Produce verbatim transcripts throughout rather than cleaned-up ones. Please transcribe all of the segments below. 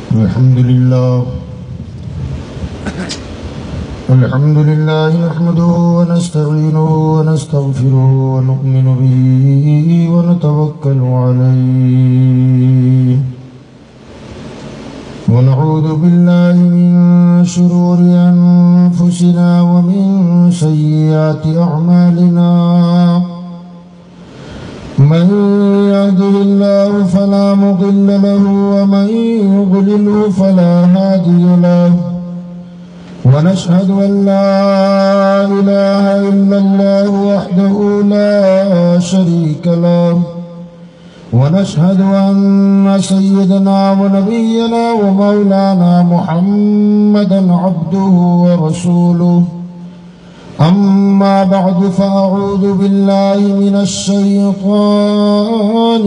الحمد لله الحمد لله نحمده ونستعينه ونستغفره ونؤمن به ونتوكل عليه ونعوذ بالله من شرور أنفسنا ومن سيئات أعمالنا من يهده الله فلا مضل له ومن يضلله فلا هادي له ونشهد أن لا إله إلا الله وحده لا شريك له ونشهد أن سيدنا ونبينا ومولانا محمدا عبده ورسوله أما بعد فأعوذ بالله من الشيطان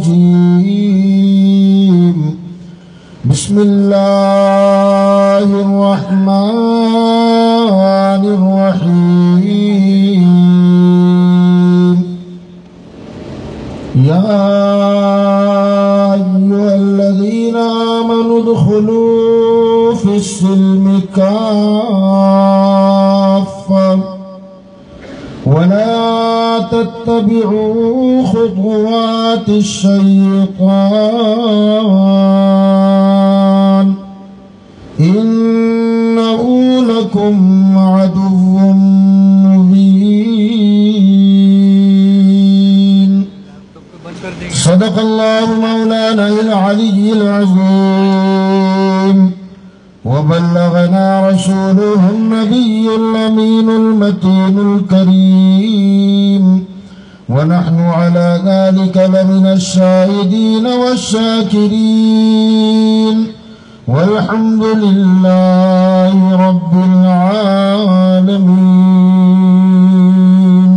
الرجيم بسم الله الرحمن الرحيم يا أيها الذين آمنوا ادخلوا في السلم كافة ولا تتبعوا خطوات الشيطان إنه لكم عدو مبين صدق الله مولانا العلي العظيم وبلغنا رسوله النبي الأمين المتين الكريم ونحن على ذلك لمن الشاهدين والشاكرين والحمد لله رب العالمين.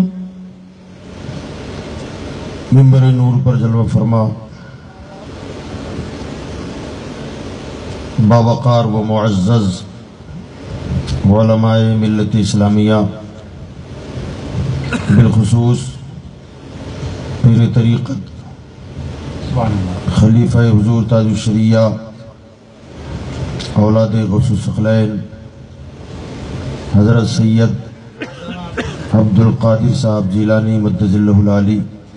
منبر نور پر جلوہ فرما باوقار و معزز علماء ملت اسلامیہ، بالخصوص پیر طریقت خلیفہ حضور تاج الشریعہ اولاد غوث الثقلین حضرت سید عبد القادر صاحب جیلانی مدد اللہ العالی،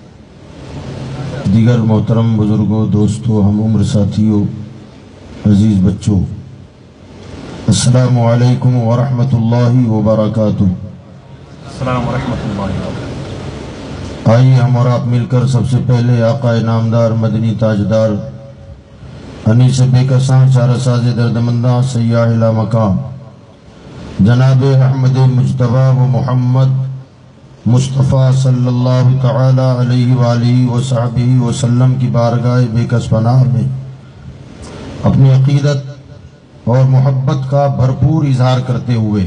دیگر محترم بزرگوں، دوستوں، ہم عمر ساتھیوں، عزیز بچوں، السلام علیکم ورحمۃ اللہ وبرکاتہ. السلام ورحمۃ اللہ وبرکاتہ. آئیے ہم اور آپ مل کر سب سے پہلے آقا نامدار مدنی تاجدار انیس بے کساں چارہ ساز دردمنداں سیاح لا مقام جناب احمد مجتبیٰ و محمد مصطفیٰ صلی اللہ تعالی علیہ وآلہ وصحبہ وسلم کی بارگاہ بے کس پناہ میں اپنی عقیدت اور محبت کا بھرپور اظہار کرتے ہوئے،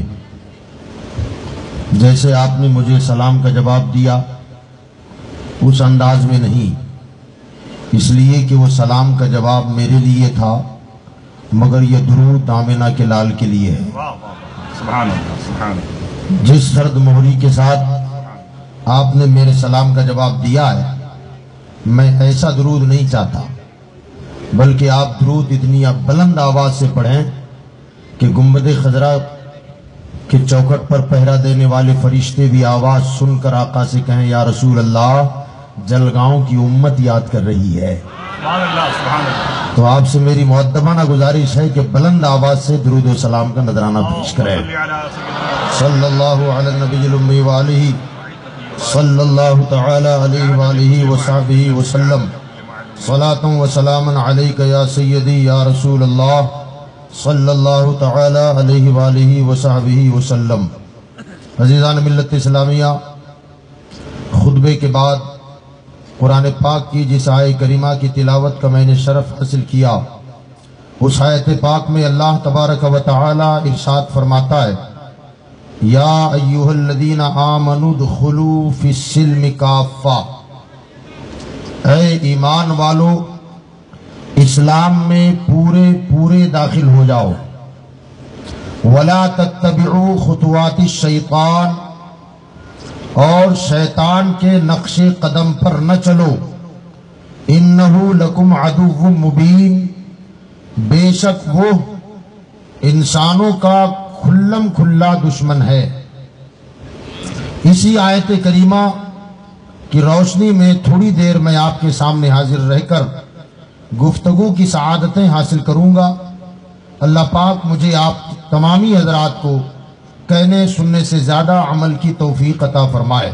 جیسے آپ نے مجھے سلام کا جواب دیا اس انداز میں نہیں، اس لیے کہ وہ سلام کا جواب میرے لیے تھا، مگر یہ درود آمنہ کے لال کے لیے ہے. سبحان اللہ سبحان اللہ. جس سرد مہری کے ساتھ آپ نے میرے سلام کا جواب دیا ہے، میں ایسا درود نہیں چاہتا، بلکہ آپ درود اتنی بلند آواز سے پڑھیں کہ گنبد خضرا کے چوکھٹ پر پہرا دینے والے فرشتے بھی آواز سن کر آقا سے کہیں یا رسول اللہ، جلگاؤں کی امت یاد کر رہی ہے. سبحان اللہ سبحان اللہ. تو آپ سے میری مؤدبانہ گزارش ہے کہ بلند آواز سے درود و سلام کا نذرانہ پیش کریں. صلی اللہ علی النبی الامی وآلہ صلی اللہ تعالی علیہ وآلہ وصحبہ وسلم صلاۃ و سلام علیک یا سیدی یا رسول اللہ صلی اللہ تعالی علیہ وآلہ وصحبہ وسلم. عزیزان ملت اسلامیہ، خطبے کے بعد قرآن پاک کی جس آیت کریمہ کی تلاوت کا میں نے شرف حاصل کیا، اس آیت پاک میں اللہ تبارک و تعالی ارشاد فرماتا ہے یا ایہا الذین آمنوا ادخلوا فی السلم کافہ، اے ایمان والو اسلام میں پورے پورے داخل ہو جاؤ. وَلَا تَتَّبِعُوا خُطُوَاتِ الشَّيْطَانِ، اور شیطان کے نقش قدم پر نہ چلو. انہو لکم عدو مبین، بے شک وہ انسانوں کا کھلم کھلا دشمن ہے۔ اسی آیت کریمہ کی روشنی میں تھوڑی دیر میں آپ کے سامنے حاضر رہ کر گفتگو کی سعادتیں حاصل کروں گا۔ اللہ پاک مجھے آپ تمامی حضرات کو کہنے سننے سے زیادہ عمل کی توفیق عطا فرمائے۔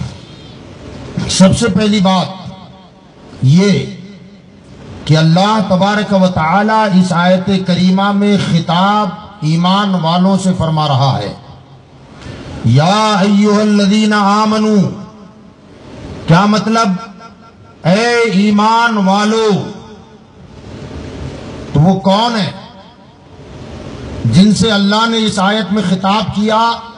سب سے پہلی بات یہ کہ اللہ تبارک و تعالی اس آیت کریمہ میں خطاب ایمان والوں سے فرما رہا ہے، یا ایھا الذین آمنوا۔ کیا مطلب؟ اے ایمان والو۔ تو وہ کون ہے جن سے اللہ نے اس آیت میں خطاب کیا؟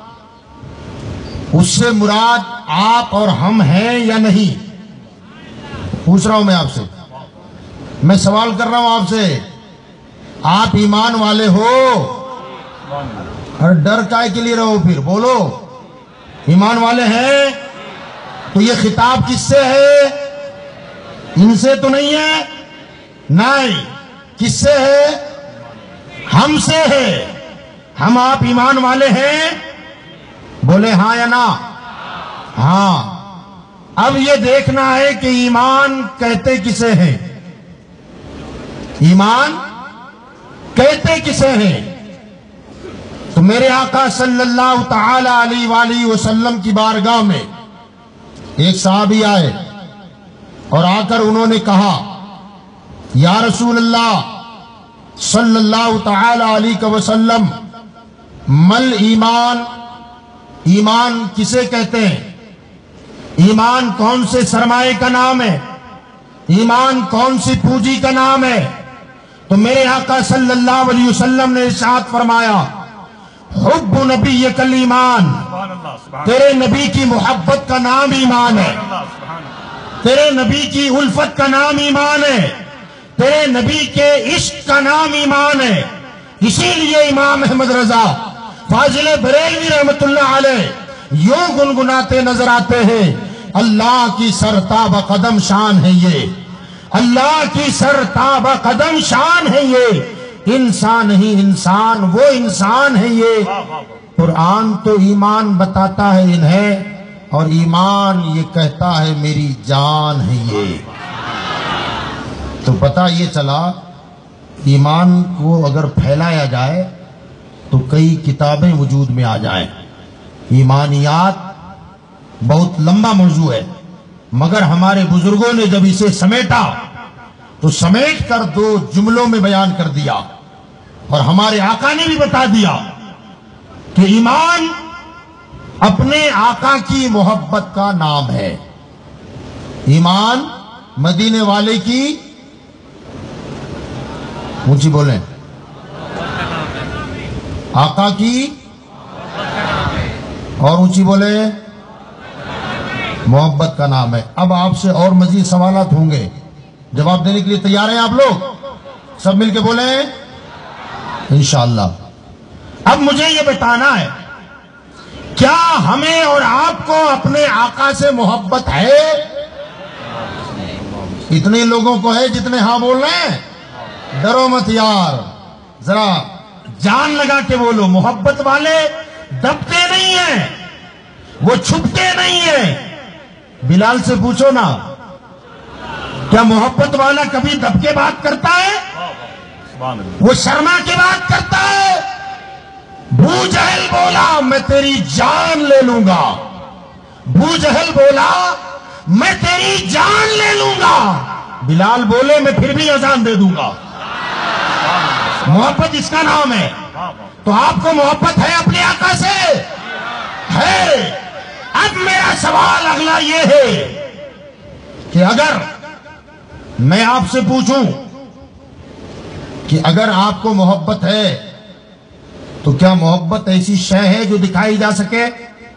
اس سے مراد آپ اور ہم ہیں یا نہیں؟ پوچھ رہا ہوں میں آپ سے، میں سوال کر رہا ہوں آپ سے، آپ ایمان والے ہو؟ اور ڈر کائے کے لیے رہو؟ پھر بولو، ایمان والے ہیں؟ تو یہ خطاب کس سے ہے؟ ان سے تو نہیں ہے؟ نہیں، کس سے ہے؟ ہم سے ہے۔ ہم آپ ایمان والے ہیں؟ بولے ہاں یا نا؟ ہاں۔ اب یہ دیکھنا ہے کہ ایمان کہتے کسے ہیں؟ ایمان کہتے کسے ہیں؟ تو میرے آقا صلی اللہ تعالی علیہ وآلہ وسلم کی بارگاہ میں ایک صحابی آئے اور آ کر انہوں نے کہا، یا رسول اللہ صلی اللہ تعالی علیہ وسلم، مل ایمان، ایمان کسے کہتے ہیں؟ ایمان کون سے سرمایے کا نام ہے؟ ایمان کون سی پونجی کا نام ہے؟ تو میرے آقا صلی اللہ علیہ وسلم نے ارشاد فرمایا، حب نبیک الایمان، تیرے نبی کی محبت کا نام ایمان ہے، تیرے نبی کی الفت کا نام ایمان ہے، تیرے نبی کے عشق کا نام ایمان ہے۔ اسی لیے امام احمد رضا فاضل بریلوی رحمت اللہ علیہ یوں گنگناتے نظر آتے ہیں، اللہ کی سرتاب قدم شان ہے یہ، اللہ کی سرتاب قدم شان ہے یہ، انسان ہی انسان، وہ انسان ہے یہ۔ قرآن تو ایمان بتاتا ہے انہیں، اور ایمان یہ کہتا ہے میری جان ہے یہ۔ تو پتہ یہ چلا، ایمان کو اگر پھیلایا جائے تو کئی کتابیں وجود میں آ جائیں۔ ایمانیات بہت لمبا موضوع ہے، مگر ہمارے بزرگوں نے جب اسے سمیٹا تو سمیٹ کر دو جملوں میں بیان کر دیا، اور ہمارے آقا نے بھی بتا دیا کہ ایمان اپنے آقا کی محبت کا نام ہے۔ ایمان مدینے والے کی، اونچی بولیں، آقا کی، اور اونچی بولے، محبت کا نام ہے۔ اب آپ سے اور مزید سوالات ہوں گے، جواب دینے کے لیے تیار ہیں آپ لوگ؟ سب مل کے بولیں انشاءاللہ۔ اب مجھے یہ بتانا ہے، کیا ہمیں اور آپ کو اپنے آقا سے محبت ہے؟ اتنے لوگوں کو ہے جتنے ہاں بول رہے ہیں؟ ڈرو مت یار، ذرا جان لگا کے بولو۔ محبت والے دبتے نہیں ہیں، وہ چھپتے نہیں ہیں۔ بلال سے پوچھو نا، کیا محبت والا کبھی دب کے بات کرتا ہے؟ وہ شرما کے بات کرتا ہے؟ ابو جہل بولا میں تیری جان لے لوں گا، ابو جہل بولا میں تیری جان لے لوں گا، بلال بولے میں پھر بھی اذان دے دوں گا۔ محبت اس کا نام ہے۔ تو آپ کو محبت ہے اپنے آقا سے؟ ہے۔ اب میرا سوال اگلا یہ ہے کہ اگر میں آپ سے پوچھوں کہ اگر آپ کو محبت ہے تو کیا محبت ایسی شے ہے جو دکھائی جا سکے؟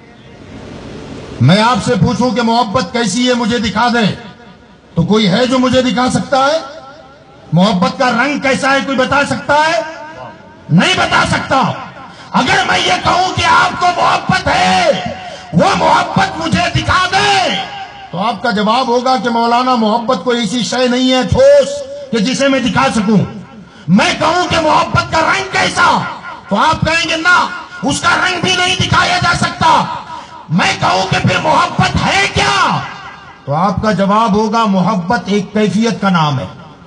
میں آپ سے پوچھوں کہ محبت کیسی ہے مجھے دکھا دیں، تو کوئی ہے جو مجھے دکھا سکتا ہے؟ محبت کا رنگ کیسا ہے کوئی بتا سکتا ہے؟ نہیں بتا سکتا۔ اگر میں یہ کہوں کہ آپ کو محبت ہے، وہ محبت مجھے دکھا دے، تو آپ کا جواب ہوگا کہ مولانا محبت کوئی ایسی شے نہیں ہے ٹھوس کہ جسے میں دکھا سکوں۔ میں کہوں کہ محبت کا رنگ کیسا، تو آپ کہیں گے نا اس کا رنگ بھی نہیں دکھایا جا سکتا۔ میں کہوں کہ پھر محبت ہے کیا، تو آپ کا جواب ہوگا محبت ایک کیفیت کا نام ہے۔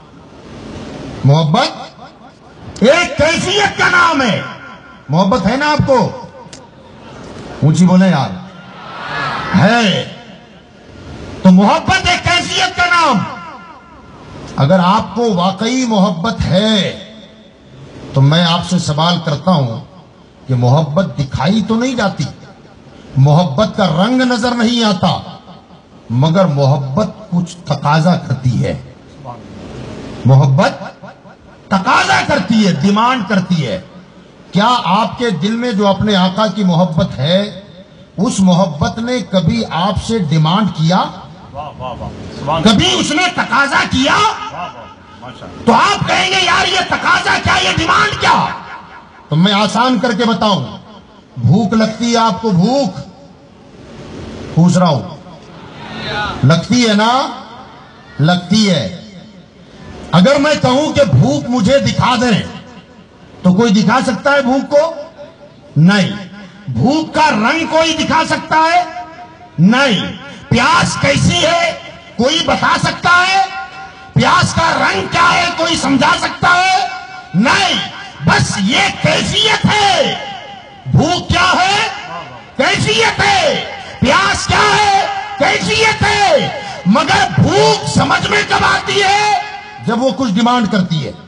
محبت ایک کیفیت کا نام ہے۔ محبت ہے نا آپ کو؟ اونچی بولیں یار، ہے تو محبت ایک کیفیت کا نام۔ اگر آپ کو واقعی محبت ہے تو میں آپ سے سوال کرتا ہوں کہ محبت دکھائی تو نہیں جاتی، محبت کا رنگ نظر نہیں آتا، مگر محبت کچھ تقاضا کرتی ہے۔ محبت تقاضا کرتی ہے، ڈیمانڈ کرتی ہے۔ کیا آپ کے دل میں جو اپنے آقا کی محبت ہے، اس محبت نے کبھی آپ سے ڈیمانڈ کیا؟ کبھی اس نے تقاضا کیا؟ تو آپ کہیں گے یار یہ تقاضا کیا، یہ ڈیمانڈ کیا؟ تو میں آسان کر کے بتاؤں، بھوک لگتی ہے آپ کو؟ بھوک پوچھ رہا ہوں، لگتی ہے نا؟ لگتی ہے۔ اگر میں کہوں کہ بھوک مجھے دکھا دیں تو کوئی دکھا سکتا ہے بھوک کو؟ نہیں۔ بھوک کا رنگ کوئی دکھا سکتا ہے؟ نہیں۔ پیاس کیسی ہے کوئی بتا سکتا ہے؟ پیاس کا رنگ کیا ہے کوئی سمجھا سکتا ہے؟ نہیں۔ بس یہ کیفیت ہے۔ بھوک کیا ہے؟ کیفیت ہے۔ پیاس کیا ہے؟ کیفیت ہے۔ مگر بھوک سمجھ میں کب آتی ہے؟ جب وہ کچھ ڈیمانڈ کرتی ہے۔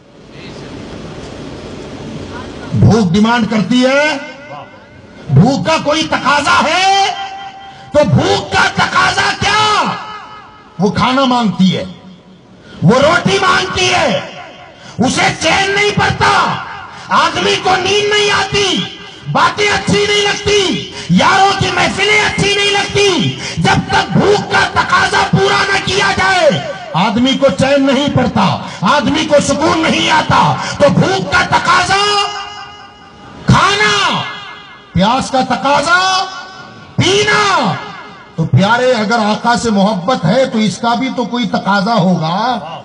بھوک ڈیمانڈ کرتی ہے، بھوک کا کوئی تقاضا ہے، تو بھوک کا تقاضا کیا؟ وہ کھانا مانگتی ہے، وہ روٹی مانگتی ہے، اسے چین نہیں پڑتا، آدمی کو نیند نہیں آتی، باتیں اچھی نہیں لگتی، یاروں کی محفلیں اچھی نہیں لگتی، جب تک بھوک کا تقاضا پورا نہ کیا جائے آدمی کو چین نہیں پڑتا، آدمی کو سکون نہیں آتا۔ تو بھوک کا تقاضا کھانا، پیاس کا تقاضا پینا۔ تو پیارے اگر آقا سے محبت ہے تو اس کا بھی تو کوئی تقاضا ہوگا،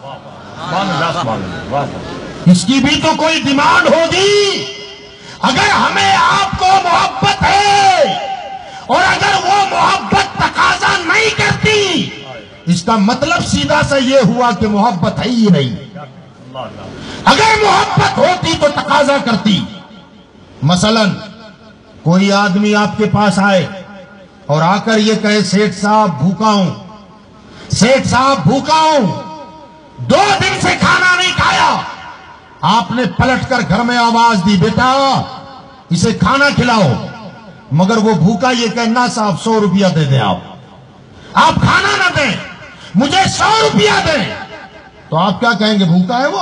اس کی بھی تو کوئی ڈیمانڈ ہوگی۔ اگر ہمیں آپ کو محبت ہے اور اگر وہ محبت تقاضا نہیں کرتی، اس کا مطلب سیدھا سا یہ ہوا کہ محبت ہے ہی نہیں۔ اگر محبت ہوتی تو تقاضا کرتی۔ مثلا کوئی آدمی آپ کے پاس آئے اور آ کر یہ کہے سیٹھ صاحب بھوکا ہوں، سیٹھ صاحب بھوکا ہوں، دو دن سے کھانا نہیں کھایا۔ آپ نے پلٹ کر گھر میں آواز دی بیٹا اسے کھانا کھلاؤ، مگر وہ بھوکا یہ کہنا صاحب سو روپیہ دے دیں، آپ آپ کھانا نہ دیں، مجھے سو روپیہ دیں، تو آپ کیا کہیں گے؟ بھوکا ہے وہ؟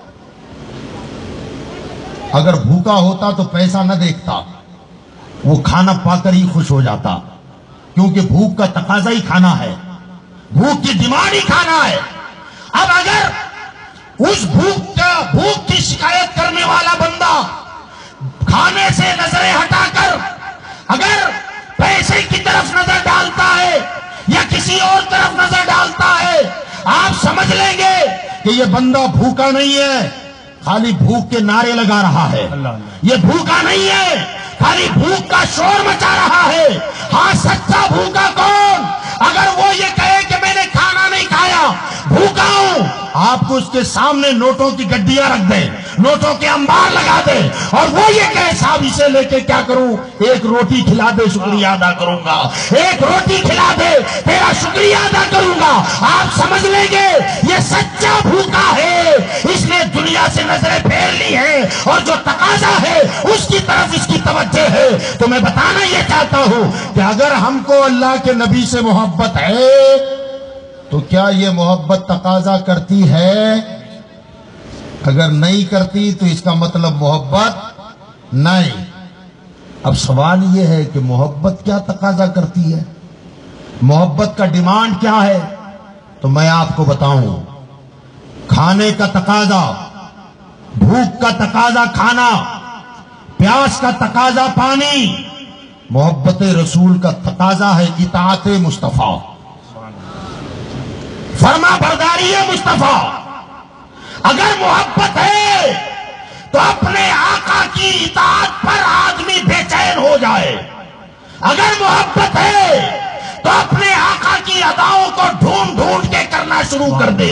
اگر بھوکا ہوتا تو پیسہ نہ دیکھتا، وہ کھانا پا کر ہی خوش ہو جاتا، کیونکہ بھوک کا تقاضا ہی کھانا ہے، بھوک کی ڈیمانڈ ہی کھانا ہے۔ اب اگر اس بھوک کا بھوک کی شکایت کرنے والا بندہ کھانے سے نظریں ہٹا کر اگر پیسے کی طرف نظر ڈالتا ہے یا کسی اور طرف نظر ڈالتا ہے، آپ سمجھ لیں گے کہ یہ بندہ بھوکا نہیں ہے، خالی بھوک کے نعرے لگا رہا ہے۔ یہ بھوکا نہیں ہے، خالی بھوک کا شور مچا رہا ہے۔ ہاں سچا بھوکا کون؟ اگر وہ یہ کہے کہ میں نے کھانا نہیں کھایا، بھوکا ہوں، آپ کو اس کے سامنے نوٹوں کی گڈیاں رکھ دیں، نوٹوں کے انبار لگا دیں، اور وہ یہ کہے صاحب اسے لے کے کیا کروں؟ ایک روٹی کھلا دے شکریہ ادا کروں گا، ایک روٹی کھلا دے تیرا شکریہ ادا کروں گا، آپ سمجھ لیں گے یہ سچا بھوکا ہے، اس نے دنیا سے نظریں پھیر لی ہیں اور جو تقاضا ہے اس کی طرف اس کی توجہ ہے۔ تو میں بتانا یہ چاہتا ہوں کہ اگر ہم کو اللہ کے نبی سے محبت ہے تو کیا یہ محبت تقاضا کرتی ہے؟ اگر نہیں کرتی تو اس کا مطلب محبت نہیں۔ اب سوال یہ ہے کہ محبت کیا تقاضا کرتی ہے، محبت کا ڈیمانڈ کیا ہے؟ تو میں آپ کو بتاؤں، کھانے کا تقاضا، بھوک کا تقاضا کھانا، پیاس کا تقاضا پانی، محبت رسول کا تقاضا ہے اطاعت مصطفیٰ، فرما برداری مصطفیٰ۔ اگر محبت ہے تو اپنے آقا کی اطاعت پر آدمی بے چین ہو جائے. اگر محبت ہے تو اپنے آقا کی اداؤں کو ڈھونڈ ڈھونڈ کے کرنا شروع کر دے.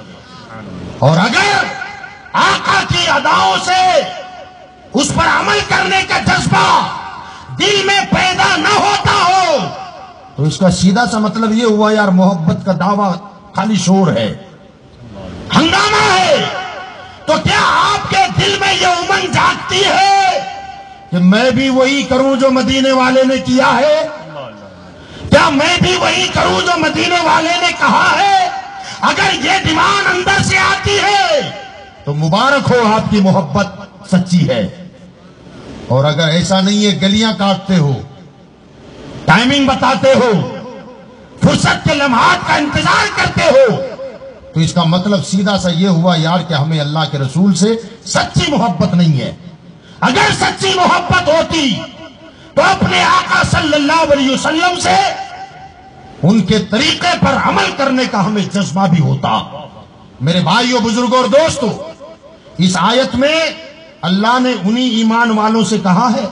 اور اگر آقا کی اداؤں سے اس پر عمل کرنے کا جذبہ دل میں پیدا نہ ہوتا ہو تو اس کا سیدھا سا مطلب یہ ہوا یار محبت کا دعویٰ خالی شور ہے، ہنگامہ ہے. تو کیا آپ کے دل میں یہ امنگ جاگتی ہے کہ میں بھی وہی کروں جو مدینے والے نے کیا ہے؟ کیا میں بھی وہی کروں جو مدینے والے نے کہا ہے؟ اگر یہ ڈیمانڈ اندر سے آتی ہے تو مبارک ہو، آپ کی محبت سچی ہے. اور اگر ایسا نہیں ہے، گلیاں کاٹتے ہو، ٹائمنگ بتاتے ہو، فرصت کے لمحات کا انتظار کرتے ہو، تو اس کا مطلب سیدھا سا یہ ہوا یار کہ ہمیں اللہ کے رسول سے سچی محبت نہیں ہے. اگر سچی محبت ہوتی تو اپنے آقا صلی اللہ علیہ وسلم سے ان کے طریقے پر عمل کرنے کا ہمیں جذبہ بھی ہوتا. میرے بھائیوں، بزرگوں اور دوستوں، اس آیت میں اللہ نے انہی ایمان والوں سے کہا ہے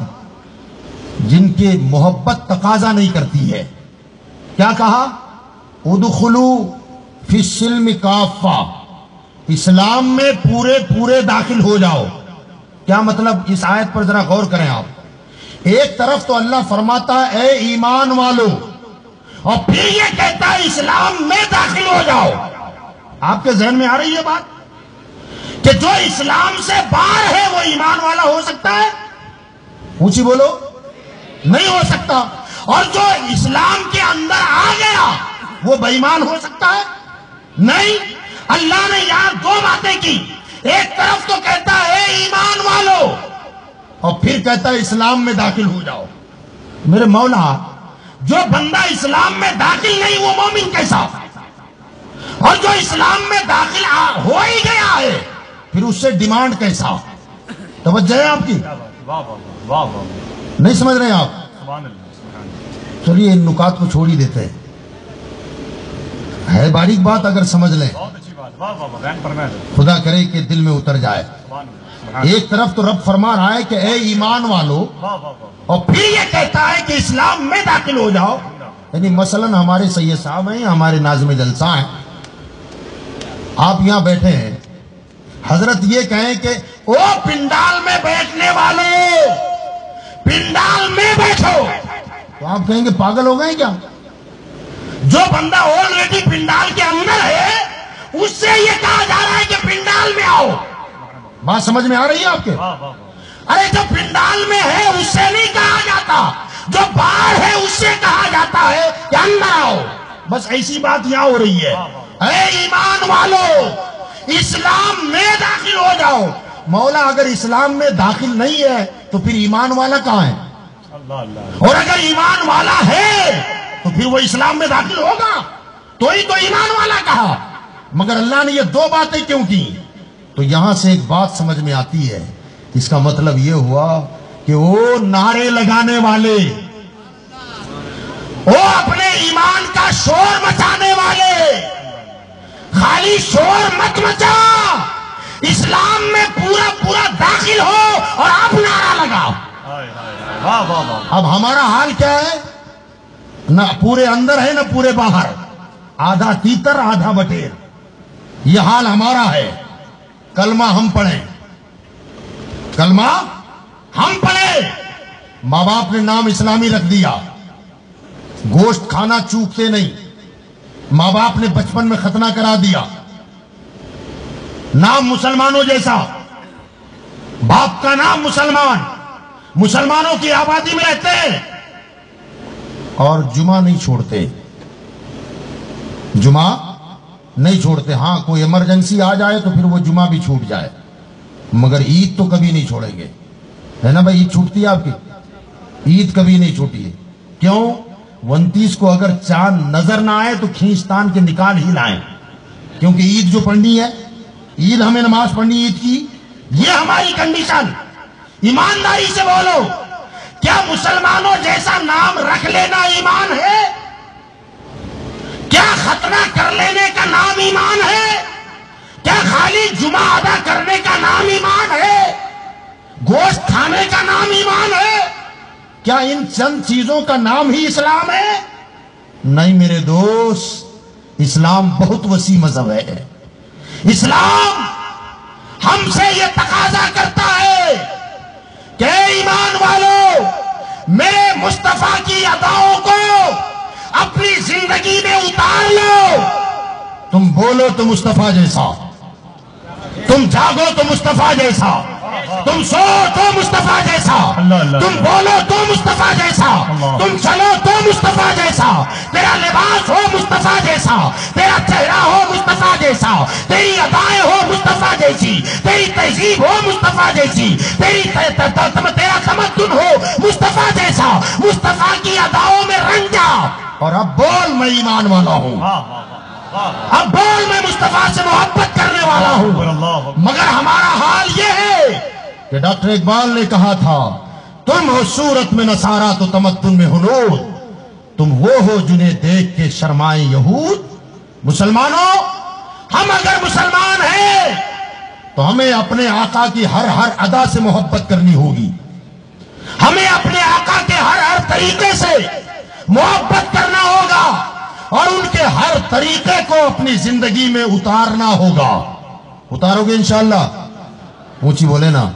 جن کے محبت تقاضا نہیں کرتی ہے. کیا کہا؟ ادخلوا فی السلم کافہ، اسلام میں پورے پورے داخل ہو جاؤ. کیا مطلب؟ اس آیت پر ذرا غور کریں آپ. ایک طرف تو اللہ فرماتا ہے اے ایمان والو، اور پھر یہ کہتا ہے اسلام میں داخل ہو جاؤ. آپ کے ذہن میں آ رہی ہے بات کہ جو اسلام سے باہر ہے وہ ایمان والا ہو سکتا ہے؟ اونچی بولو. نہیں ہو سکتا. اور جو اسلام کے اندر آ گیا وہ بے ایمان ہو سکتا ہے؟ نہیں. اللہ نے یہاں دو باتیں کی. ایک طرف تو کہتا ہے اے ایمان والو، اور پھر کہتا ہے اسلام میں داخل ہو جاؤ. میرے مولا، جو بندہ اسلام میں داخل نہیں وہ مومن کیسا؟ اور جو اسلام میں داخل ہو ہی گیا ہے پھر اس سے ڈیمانڈ کیسا؟ توجہ ہے آپ کی؟ نہیں سمجھ رہے آپ؟ چلیے ان نکات کو چھوڑ ہی دیتے ہیں. ہے باریک بات، اگر سمجھ لیں خدا کرے کہ دل میں اتر جائے. ایک طرف تو رب فرما رہا ہے کہ اے ایمان والو، اور پھر یہ کہتا ہے کہ اسلام میں داخل ہو جاؤ. یعنی مثلا ہمارے سید صاحب ہیں، ہمارے ناظم جلسہ ہیں، آپ یہاں بیٹھے ہیں، حضرت یہ کہیں کہ او پنڈال میں بیٹھنے والوں، پنڈال میں بیٹھو، تو آپ کہیں گے پاگل ہو گئے کیا؟ جو بندہ آلریڈی پنڈال کے اندر ہے اس سے یہ کہا جا رہا ہے کہ پنڈال میں آؤ. بات سمجھ میں آ رہی ہے آپ کے؟ ارے جو پنڈال میں ہے اس سے نہیں کہا جاتا، جو باہر ہے اس سے کہا جاتا ہے کہ اندر آؤ. بس ایسی بات یہاں ہو رہی ہے. اے ایمان والو، اسلام میں داخل ہو جاؤ. مولا اگر اسلام میں داخل نہیں ہے تو پھر ایمان والا کہاں ہے؟ اور اگر ایمان والا ہے تو پھر وہ اسلام میں داخل ہوگا، تو ہی تو ایمان والا کہا. مگر اللہ نے یہ دو باتیں کیوں کی؟ تو یہاں سے ایک بات سمجھ میں آتی ہے. اس کا مطلب یہ ہوا کہ وہ نعرے لگانے والے، وہ اپنے ایمان کا شور مچانے والے، خالی شور مت مچا، اسلام میں پورا پورا داخل ہو اور آپ نعرہ لگاؤ. اب ہمارا حال کیا ہے؟ نہ پورے اندر ہے نہ پورے باہر، آدھا تیتر آدھا بٹیر. یہ حال ہمارا ہے. کلمہ ہم پڑھیں، کلمہ ہم پڑھیں، ماں باپ نے نام اسلامی رکھ دیا، گوشت کھانا چوکتے نہیں، ماں باپ نے بچپن میں ختنہ کرا دیا، نام مسلمانوں جیسا، باپ کا نام مسلمان، مسلمانوں کی آبادی میں رہتے ہیں اور جمعہ نہیں چھوڑتے. جمعہ نہیں چھوڑتے. ہاں کوئی ایمرجنسی آ جائے تو پھر وہ جمعہ بھی چھوٹ جائے، مگر عید تو کبھی نہیں چھوڑیں گے. ہے نا بھائی؟ عید چھوٹتی ہے آپ کی؟ عید کبھی نہیں چھوٹی ہے. کیوں؟ انتیس کو اگر چاند نظر نہ آئے تو کھینچتان کے نکال ہی لائیں، کیونکہ عید جو پڑھنی ہے، عید ہمیں نماز پڑھنی عید کی، یہ ہماری کنڈیشن. ایمانداری سے بولو، کیا مسلمانوں جیسا نام رکھ لینا ایمان ہے؟ کیا ختنہ کر لینے کا نام ایمان ہے؟ کیا خالی جمعہ ادا کرنے کا نام ایمان ہے؟ گوشت کھانے کا نام ایمان ہے؟ کیا ان چند چیزوں کا نام ہی اسلام ہے؟ نہیں میرے دوست، اسلام بہت وسیع مذہب ہے۔ اسلام ہم سے یہ تقاضا کرتا ہے کہ ایمان والو، میرے مصطفیٰ کی اداؤں کو اپنی زندگی میں اتار لو۔ تم بولو تو مصطفیٰ جیسا، تم جاگو تو مصطفیٰ جیسا، تم سو تو مصطفیٰ جیسا، تم بولو تو مصطفیٰ جیسا، تم چلو تو مصطفیٰ جیسا، تیرا لباس ہو مصطفیٰ جیسا، تیرا چہرہ ہو مصطفیٰ جیسا، تیری ادائیں ہو مصطفیٰ جیسی، تیری تہذیب ہو مصطفیٰ جیسی، تیری تیرا تمدن ہو مصطفیٰ جیسا، مصطفیٰ کی اداؤں میں رنگ جا، اور اب بول میں ایمان والا ہوں، اب بول میں مصطفیٰ سے محبت کرنے والا ہوں۔ مگر ہمارا حال یہ ہے کہ ڈاکٹر اقبال نے کہا تھا، تم ہو صورت میں نصارہ تو تمدن میں ہنود، تم وہ ہو جنہیں دیکھ کے شرمائیں یہود۔ مسلمانوں، ہم اگر مسلمان ہیں تو ہمیں اپنے آقا کی ہر ہر ادا سے محبت کرنی ہوگی، ہمیں اپنے آقا کے ہر ہر طریقے سے محبت کرنا ہوگا، اور ان کے ہر طریقے کو اپنی زندگی میں اتارنا ہوگا۔ اتارو گے انشاءاللہ؟ اونچی بولے نا،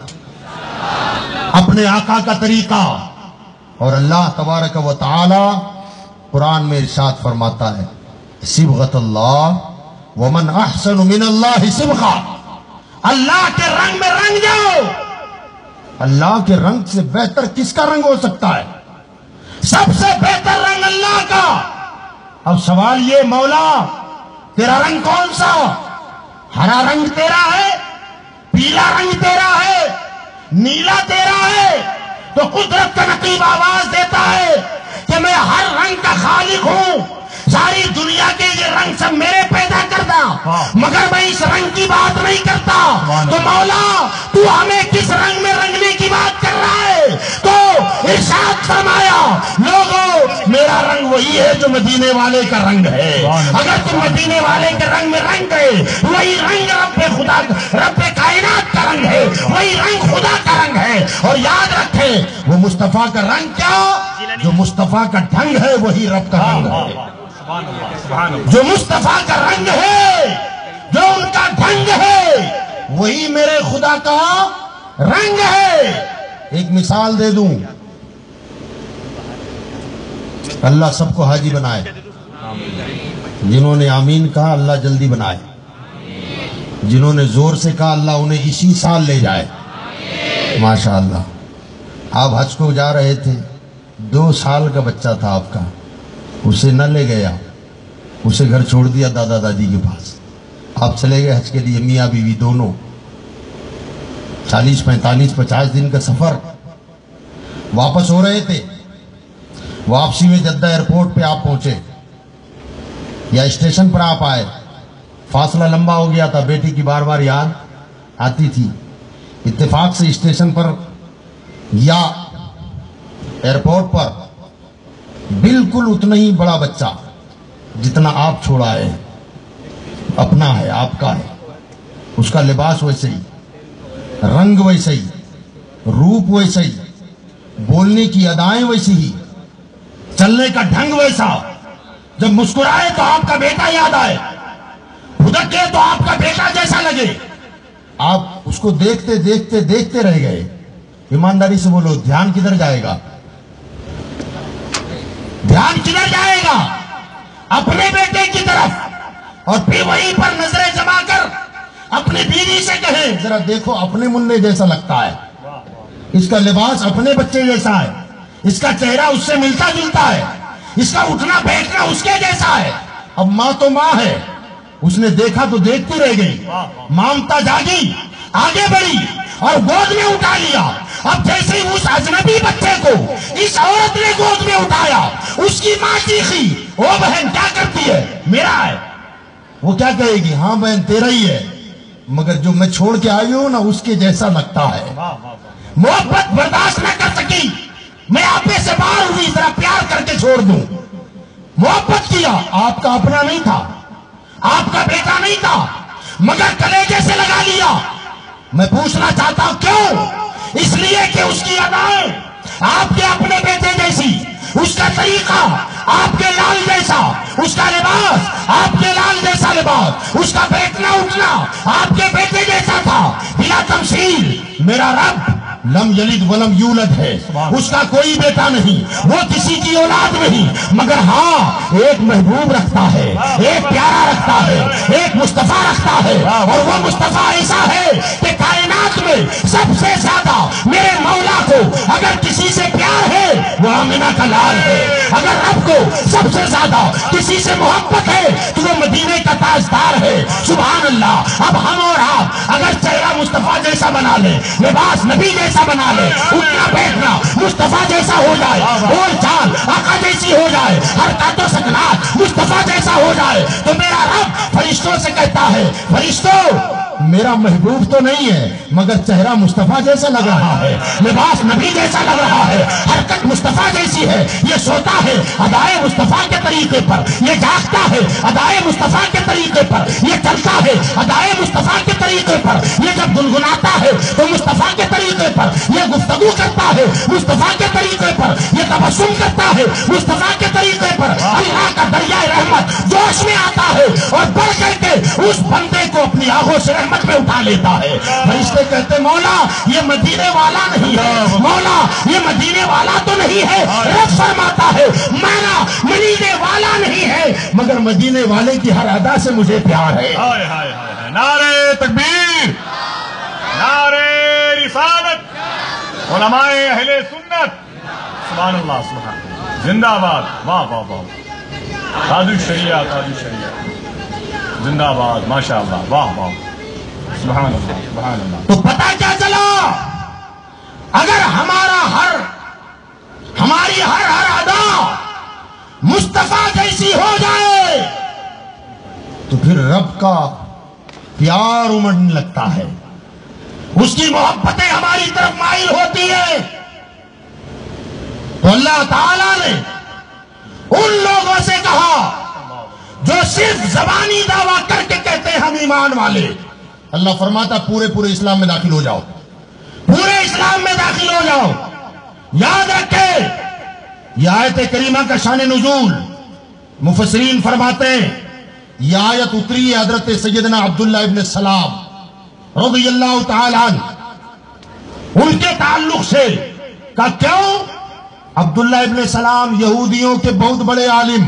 اپنے آقا کا طریقہ۔ اور اللہ تبارک و تعالی قرآن میں ارشاد فرماتا ہے، صبغۃ اللہ ومن احسن من اللہ صبغہ، اللہ کے رنگ میں رنگ جاؤ۔ اللہ کے رنگ سے بہتر کس کا رنگ ہو سکتا ہے؟ سب سے بہتر رنگ اللہ کا۔ اب سوال یہ، مولا تیرا رنگ کون سا؟ ہرا رنگ تیرا ہے، پیلا رنگ تیرا ہے، نیلا تیرا ہے؟ تو قدرت کا نقیب آواز دیتا ہے کہ میں ہر رنگ کا خالق ہوں، ساری دنیا کے یہ رنگ سب میرے پیدا کردہ، مگر میں اس رنگ کی بات نہیں کرتا۔ تو مولا تو ہمیں کس رنگ میں رنگنے کی بات کر رہا ہے؟ تو ارشاد فرمایا، لوگوں میرا رنگ وہی ہے جو مدینے والے کا رنگ ہے۔ اگر تم مدینے والے کے رنگ میں رنگ گئے، وہی رنگ رب خدا رب کائنات کا رنگ ہے، وہی رنگ خدا کا رنگ ہے۔ اور یاد رکھیں، وہ مصطفیٰ کا رنگ کیا، جو مصطفیٰ کا ڈھنگ ہے وہی رب کا رنگ ہے۔ جو مصطفیٰ کا رنگ ہے، جو ان کا ڈھنگ ہے، وہی میرے خدا کا رنگ ہے۔ ایک مثال دے دوں، اللہ سب کو حاجی بنائے، جنہوں نے آمین کہا اللہ جلدی بنائے، جنہوں نے زور سے کہا اللہ انہیں اسی سال لے جائے۔ ماشاءاللہ، آپ حج کو جا رہے تھے، دو سال کا بچہ تھا آپ کا، اسے نہ لے گیا، اسے گھر چھوڑ دیا دادا دادی کے پاس، آپ چلے گئے حج کے لیے، میاں بیوی دونوں، چالیس پینتالیس پچاس دن کا سفر، واپس ہو رہے تھے، واپسی میں جدہ ایئرپورٹ پہ آپ پہنچے یا اسٹیشن پر آپ آئے، فاصلہ لمبا ہو گیا تھا، بیٹی کی بار بار یاد آتی تھی، اتفاق سے اسٹیشن پر یا ایئرپورٹ پر بالکل اتنا ہی بڑا بچہ جتنا آپ چھوڑا ہے، اپنا ہے، آپ کا ہے، اس کا لباس ویسے ہی، رنگ ویسے ہی، روپ ویسے ہی، بولنے کی ادائیں ویسی ہی، چلنے کا ڈھنگ ویسا، جب مسکرائے تو آپ کا بیٹا یاد آئے، بھدکے تو آپ کا بیٹا جیسا لگے، آپ اس کو دیکھتے دیکھتے دیکھتے رہ گئے۔ ایمانداری سے بولو، دھیان کدھر جائے گا؟ دھیان کدھر جائے گا؟ اپنے بیٹے کی طرف، اور پھر وہیں پر نظریں جما کر اپنی بیوی سے کہیں، ذرا دیکھو اپنے منہ جیسا لگتا ہے، اس کا لباس اپنے بچے جیسا ہے، اس کا چہرہ اس سے ملتا جلتا ہے، اس کا اٹھنا بیٹھنا اس کے جیسا ہے۔ اب ماں تو ماں ہے، اس نے دیکھا تو دیکھتی رہ گئی، مامتا جاگی، آگے بڑھی اور گود میں اٹھا لیا۔ اب جیسے ہی اس اجنبی بچے کو اس عورت نے گود میں اٹھایا، اس کی ماں چیخی، او بہن کیا کرتی ہے؟ میرا ہے۔ وہ کیا کہے گی؟ ہاں بہن تیرا ہی ہے، مگر جو میں چھوڑ کے آئی ہوں نا اس کے جیسا لگتا ہے۔ محبت برداشت نہ کر سکی، میں آپے سے باہر ہوئی، ذرا پیار کر کے چھوڑ دوں، محبت کیا، آپ کا اپنا نہیں تھا، آپ کا بیٹا نہیں تھا، مگر کلیجے سے لگا لیا۔ میں پوچھنا چاہتا ہوں کیوں؟ اس لیے کہ اس کی ادائیں آپ کے اپنے بیٹے جیسی، اس کا طریقہ آپ کے لال جیسا، اس کا لباس آپ کے لال جیسا لباس، اس کا بیٹھنا اٹھنا آپ کے بیٹے جیسا تھا، بلا تمثیل۔ میرا رب لم یلد ولم یولد ہے، اس کا کوئی بیٹا نہیں، وہ کسی کی اولاد نہیں، مگر ہاں ایک محبوب رکھتا ہے، ایک پیارا رکھتا ہے، ایک مصطفیٰ رکھتا ہے، اور وہ مصطفیٰ ایسا ہے کہ کائنات میں سب سے زیادہ میرے مولا کو اگر کسی سے پیار ہے وہ آمنہ کا لال ہے، اگر رب کو سب سے زیادہ کسی سے محبت ہے تو وہ مدینے کا تاجدار ہے۔ سبحان اللہ۔ اب ہم اور آپ اگر چہرہ مصطفیٰ جیسا بنا لیں، لباس نبی جیسا بنا لے، اٹھنا بیٹھنا مصطفیٰ جیسا ہو جائے، بول چال آقا جیسی ہو جائے، حرکات و سکنات مصطفیٰ جیسا ہو جائے، تو میرا رب فرشتوں سے کہتا ہے فرشتوں میرا محبوب تو نہیں ہے مگر چہرہ مصطفیٰ جیسا لگ رہا ہے، لباس نبی جیسا لگ رہا ہے، حرکت مصطفیٰ جیسی ہے، یہ سوتا ہے ادائے مصطفیٰ کے طریقے پر، یہ جاگتا ہے ادائے مصطفیٰ کے طریقے پر، یہ چلتا ہے ادائے مصطفیٰ کے طریقے پر، یہ جب گنگناتا ہے تو مصطفیٰ کے طریقے پر، یہ گفتگو کرتا ہے مصطفیٰ کے طریقے پر، یہ تبسم کرتا ہے مصطفیٰ کے طریقے پر۔ اللہ کا دریائے رحمت جوش میں آتا ہے اور بڑھ کر کے اس بندے کو اپنی آنکھوں سے رحمت میں اٹھا لیتا ہے۔ فرشتے کہتے مولا یہ مدینے والا نہیں ہے، مولا یہ مدینے والا تو نہیں ہے۔ رب فرماتا ہے مانا مدینے والا نہیں ہے مگر مدینے والے کی ہر ادا سے مجھے پیار ہے۔ ہائے ہائے ہائے، نعرہ تکبیر، نعرہ رسالت، علماء اہل سنت، سبحان اللہ سبحان اللہ، زندہ باد، واہ واہ واہ، تاج الشریعہ تاج الشریعہ، زندہ باد، ماشاء اللہ، واہ واہ، سبحان اللہ سبحان اللہ۔ تو پتہ کیا چلا؟ اگر ہمارا ہر ہماری ہر ہر ادا مصطفیٰ جیسی ہو جائے تو پھر رب کا پیار امڑنے لگتا ہے، اس کی محبتیں ہماری طرف مائل ہوتی ہیں۔ تو اللہ تعالیٰ نے ان لوگوں سے کہا جو صرف زبانی دعویٰ کر کے کہتے ہیں ہم ایمان والے، اللہ فرماتا پورے پورے اسلام میں داخل ہو جاؤ، پورے اسلام میں داخل ہو جاؤ۔ یاد رکھے یہ آیت کریمہ کا شان نزول مفسرین فرماتے ہیں یہ آیت اتری ہے حضرت سیدنا عبداللہ ابن سلام رضی اللہ تعالی عنہ ان کے تعلق سے، کہ کیوں؟ عبداللہ ابن سلام یہودیوں کے بہت بڑے عالم،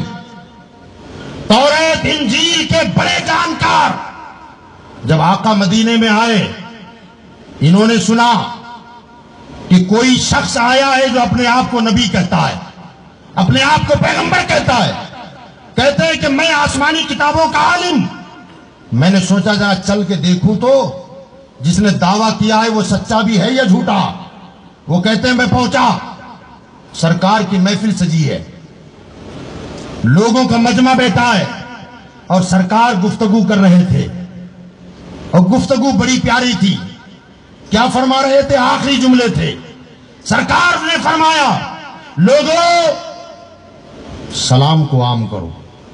توریت انجیل کے بڑے جانکار، جب آقا مدینے میں آئے انہوں نے سنا کہ کوئی شخص آیا ہے جو اپنے آپ کو نبی کہتا ہے، اپنے آپ کو پیغمبر کہتا ہے، کہتے ہیں کہ میں آسمانی کتابوں کا عالم۔ میں نے سوچا ذرا چل کے دیکھوں تو جس نے دعویٰ کیا ہے وہ سچا بھی ہے یا جھوٹا۔ وہ کہتے ہیں میں پہنچا، سرکار کی محفل سجی ہے، لوگوں کا مجمع بیٹھا ہے اور سرکار گفتگو کر رہے تھے، اور گفتگو بڑی پیاری تھی۔ کیا فرما رہے تھے؟ آخری جملے تھے، سرکار نے فرمایا لوگوں سلام کو عام کرو۔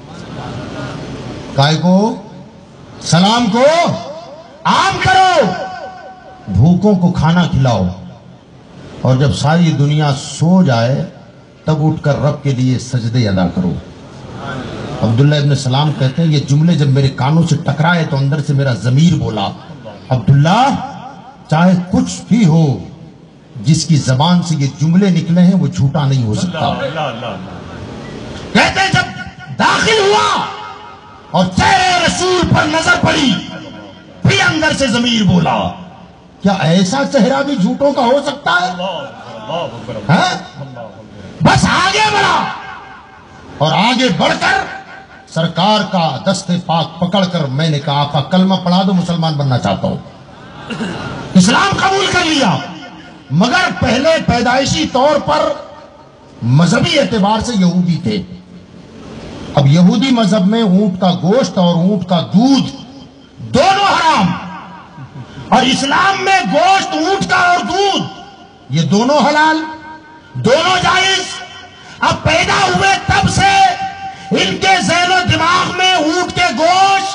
کائے کو؟ سلام کو عام کرو، بھوکوں کو کھانا کھلاؤ، اور جب ساری دنیا سو جائے تب اٹھ کر رب کے لیے سجدے ادا کرو۔ عبداللہ ابن سلام کہتے ہیں یہ جملے جب میرے کانوں سے ٹکرائے تو اندر سے میرا ضمیر بولا عبداللہ چاہے کچھ بھی ہو جس کی زبان سے یہ جملے نکلے ہیں وہ جھوٹا نہیں ہو سکتا۔ کہتے ہیں جب داخل ہوا اور چہرے رسول پر نظر پڑی پھر اندر سے ضمیر بولا کیا ایسا چہرہ بھی جھوٹوں کا ہو سکتا ہے؟ بس آگے بڑھا اور آگے بڑھ کر سرکار کا دست پاک پکڑ کر میں نے کہا آقا کلمہ پڑھا دو، مسلمان بننا چاہتا ہوں۔ اسلام قبول کر لیا، مگر پہلے پیدائشی طور پر مذہبی اعتبار سے یہودی تھے۔ اب یہودی مذہب میں اونٹ کا گوشت اور اونٹ کا دودھ دونوں حرام، اور اسلام میں گوشت اونٹ کا اور دودھ یہ دونوں حلال، دونوں جائز۔ اب پیدا ہوئے تب سے ان کے ذہن و دماغ میں اونٹ کے گوشت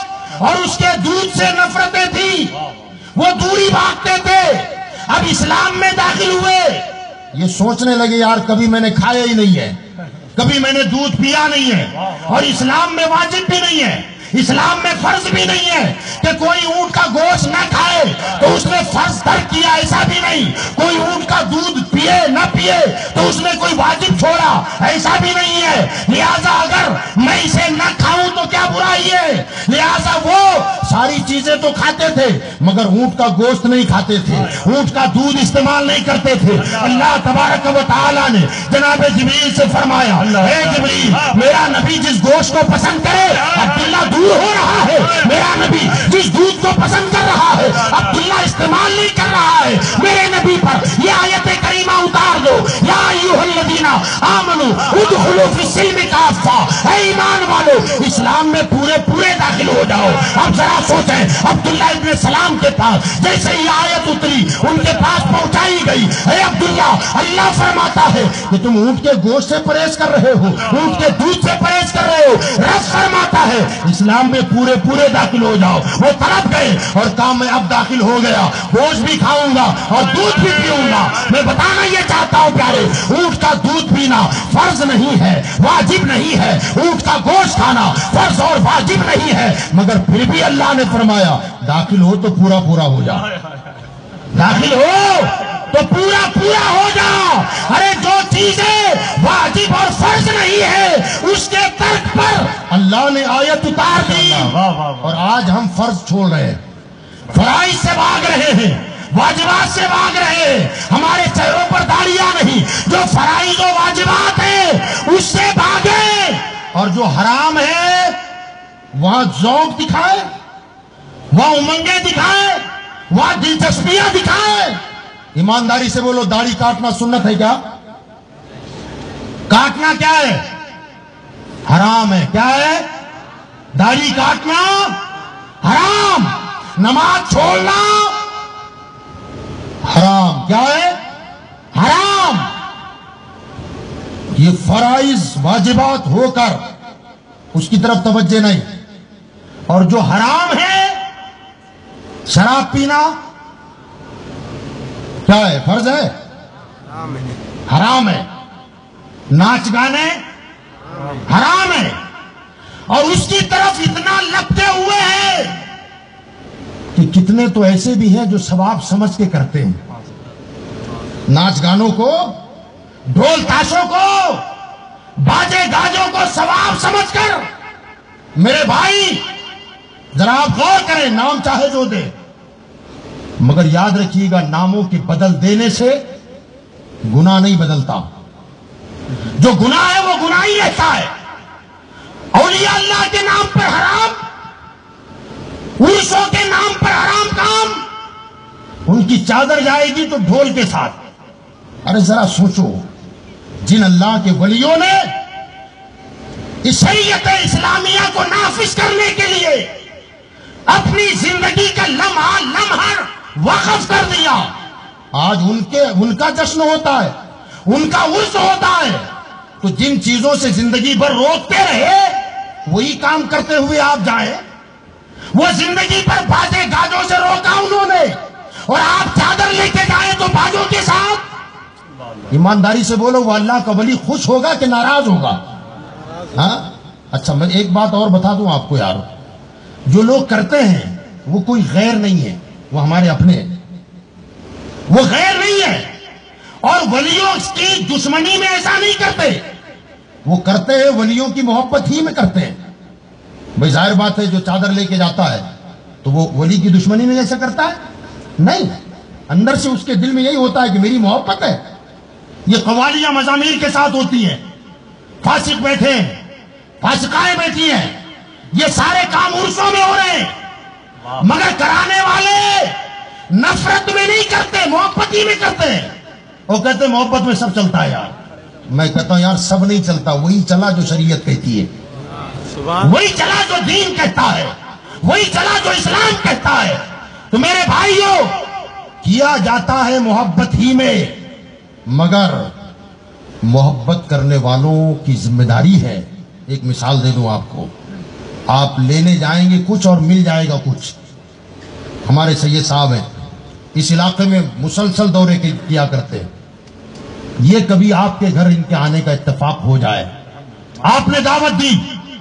اور اس کے دودھ سے نفرتیں تھی، وہ دوری بھاگتے تھے. اب اسلام میں داخل ہوئے، یہ سوچنے لگے یار کبھی میں نے کھایا ہی نہیں ہے، کبھی میں نے دودھ پیا نہیں ہے، اور اسلام میں واجب بھی نہیں ہے، اسلام میں فرض بھی نہیں ہے کہ کوئی اونٹ کا گوشت نہ کھائے تو اس نے فرض ترک کیا، ایسا بھی نہیں. کوئی اونٹ کا دودھ پیے نہ پیے تو اس نے کوئی واجب چھوڑا، ایسا بھی نہیں ہے. لہذا اگر میں اسے نہ کھاؤں تو کیا برائی ہے؟ لہذا وہ ساری چیزیں تو کھاتے تھے مگر اونٹ کا گوشت نہیں کھاتے تھے، اونٹ کا دودھ استعمال نہیں کرتے تھے. اللہ تبارک و تعالیٰ نے جناب جبریل سے فرمایا، اے جبریل، میرا نبی جس گوشت کو پسند کرے عبداللہ دور ہو رہا ہے، میرا نبی جس دودھ کو پسند کر رہا ہے عبداللہ استعمال نہیں کر رہا ہے. میرے نبی پر یہ آیت کریمہ اتار دو، یا ایھا الذین آمنوا ادخلوا فی السلم کافہ، اے ایمان والو اسلام میں پورے پورے داخل ہو جاؤ. اب ذرا سوچیں، عبداللہ ابن سلام کے پاس جیسے یہ آیت اتری ان کے پاس پہنچائی گئی، اے عبداللہ اللہ فرماتا ہے کہ تم اونٹ کے گوشت سے پرہیز کر رہے ہو، اونٹ کے دودھ سے پرہیز کر رہے ہو. رب فرماتا ہے اسلام میں پورے پورے داخل ہو جاؤ. وہ تڑپ گئے اور کہا میں اب داخل ہو گیا، گوشت بھی کھاؤں گا اور دودھ بھی پیوں گا. میں بتانا یہ چاہتا ہوں پیارے، اونٹ کا دودھ پینا فرض نہیں ہے، واجب نہیں ہے. اونٹ کا گوشت کھانا فرض اور واجب نہیں ہے، مگر پھر بھی اللہ نے فرمایا داخل ہو تو پورا پورا ہو جا، داخل ہو تو پورا پورا ہو جا. ارے جو چیزیں واجب اور فرض نہیں ہے اس کے ترک پر اللہ نے آیت اتار دی، اور آج ہم فرض چھوڑ رہے ہیں، فرائض سے بھاگ رہے ہیں، واجبات سے بھاگ رہے ہیں. ہمارے چہروں پر داڑیاں نہیں، جو فرائض و واجبات ہیں اس سے بھاگے، اور جو حرام ہے وہاں ذوق دکھائے، وہاں امنگیں دکھائے، وہاں دلچسپیاں دکھائے. ایمانداری سے بولو، داڑھی کاٹنا سنت ہے کیا؟ کاٹنا کیا ہے؟ حرام ہے. کیا ہے؟ داڑھی کاٹنا حرام، نماز چھوڑنا حرام. کیا ہے؟ حرام. یہ فرائض واجبات ہو کر اس کی طرف توجہ نہیں. اور جو حرام ہے، شراب پینا کیا ہے؟ فرض ہے؟ حرام ہے. ناچ گانے حرام ہے، اور اس کی طرف اتنا لپٹے ہوئے ہیں کہ کتنے تو ایسے بھی ہیں جو ثواب سمجھ کے کرتے ہیں. ناچ گانوں کو، ڈھول تاشوں کو، باجے گاجوں کو ثواب سمجھ کر. میرے بھائی ذرا آپ غور کریں، نام چاہے جو دے، مگر یاد رکھیے گا ناموں کے بدل دینے سے گناہ نہیں بدلتا. جو گناہ ہے وہ گناہ ہی رہتا ہے. اولیاء اللہ کے نام پر حرام، عرسوں کے نام پر حرام کام، ان کی چادر جائے گی تو ڈھول کے ساتھ. ارے ذرا سوچو، جن اللہ کے ولیوں نے اس شریعت اسلامیہ کو نافذ کرنے کے لیے اپنی زندگی کا لمحہ لمحہ وقف کر دیا، آج ان کے ان کا جشن ہوتا ہے، ان کا عرس ہوتا ہے. تو جن چیزوں سے زندگی بھر روکتے رہے وہی کام کرتے ہوئے آپ جائیں. وہ زندگی پر باجے گاجوں سے روکا انہوں نے، اور آپ چادر لے کے جائیں تو باجوں کے ساتھ. ایمانداری سے بولو، وہ اللہ کا ولی خوش ہوگا کہ ناراض ہوگا؟ ہاں اچھا، میں ایک بات اور بتا دوں آپ کو یار، جو لوگ کرتے ہیں وہ کوئی غیر نہیں ہے، وہ ہمارے اپنے ہیں، وہ غیر نہیں ہے. اور ولیوں کی دشمنی میں ایسا نہیں کرتے، وہ کرتے ہیں ولیوں کی محبت ہی میں کرتے ہیں. بھئی ظاہر بات ہے جو چادر لے کے جاتا ہے تو وہ ولی کی دشمنی میں ایسا کرتا ہے؟ نہیں، اندر سے اس کے دل میں یہی ہوتا ہے کہ میری محبت ہے. یہ قوالیاں مزامیر کے ساتھ ہوتی ہیں، فاسق بیٹھے ہیں، فاسقائیں بیٹھی ہیں، یہ سارے کام عرسوں میں ہو رہے ہیں، مگر کرانے والے نفرت میں نہیں کرتے، محبت ہی میں کرتے ہیں. وہ کہتے ہیں محبت میں سب چلتا ہے. یار میں کہتا ہوں یار سب نہیں چلتا، وہی چلا جو شریعت کہتی ہے، وہی چلا جو دین کہتا ہے، وہی چلا جو اسلام کہتا ہے. تو میرے بھائیوں، کیا جاتا ہے محبت ہی میں، مگر محبت کرنے والوں کی ذمہ داری ہے. ایک مثال دے دوں آپ کو، آپ لینے جائیں گے کچھ اور مل جائے گا کچھ. ہمارے سید صاحب ہیں, اس علاقے میں مسلسل دورے کیا کرتے ہیں. یہ کبھی آپ کے گھر ان کے آنے کا اتفاق ہو جائے, آپ نے دعوت دی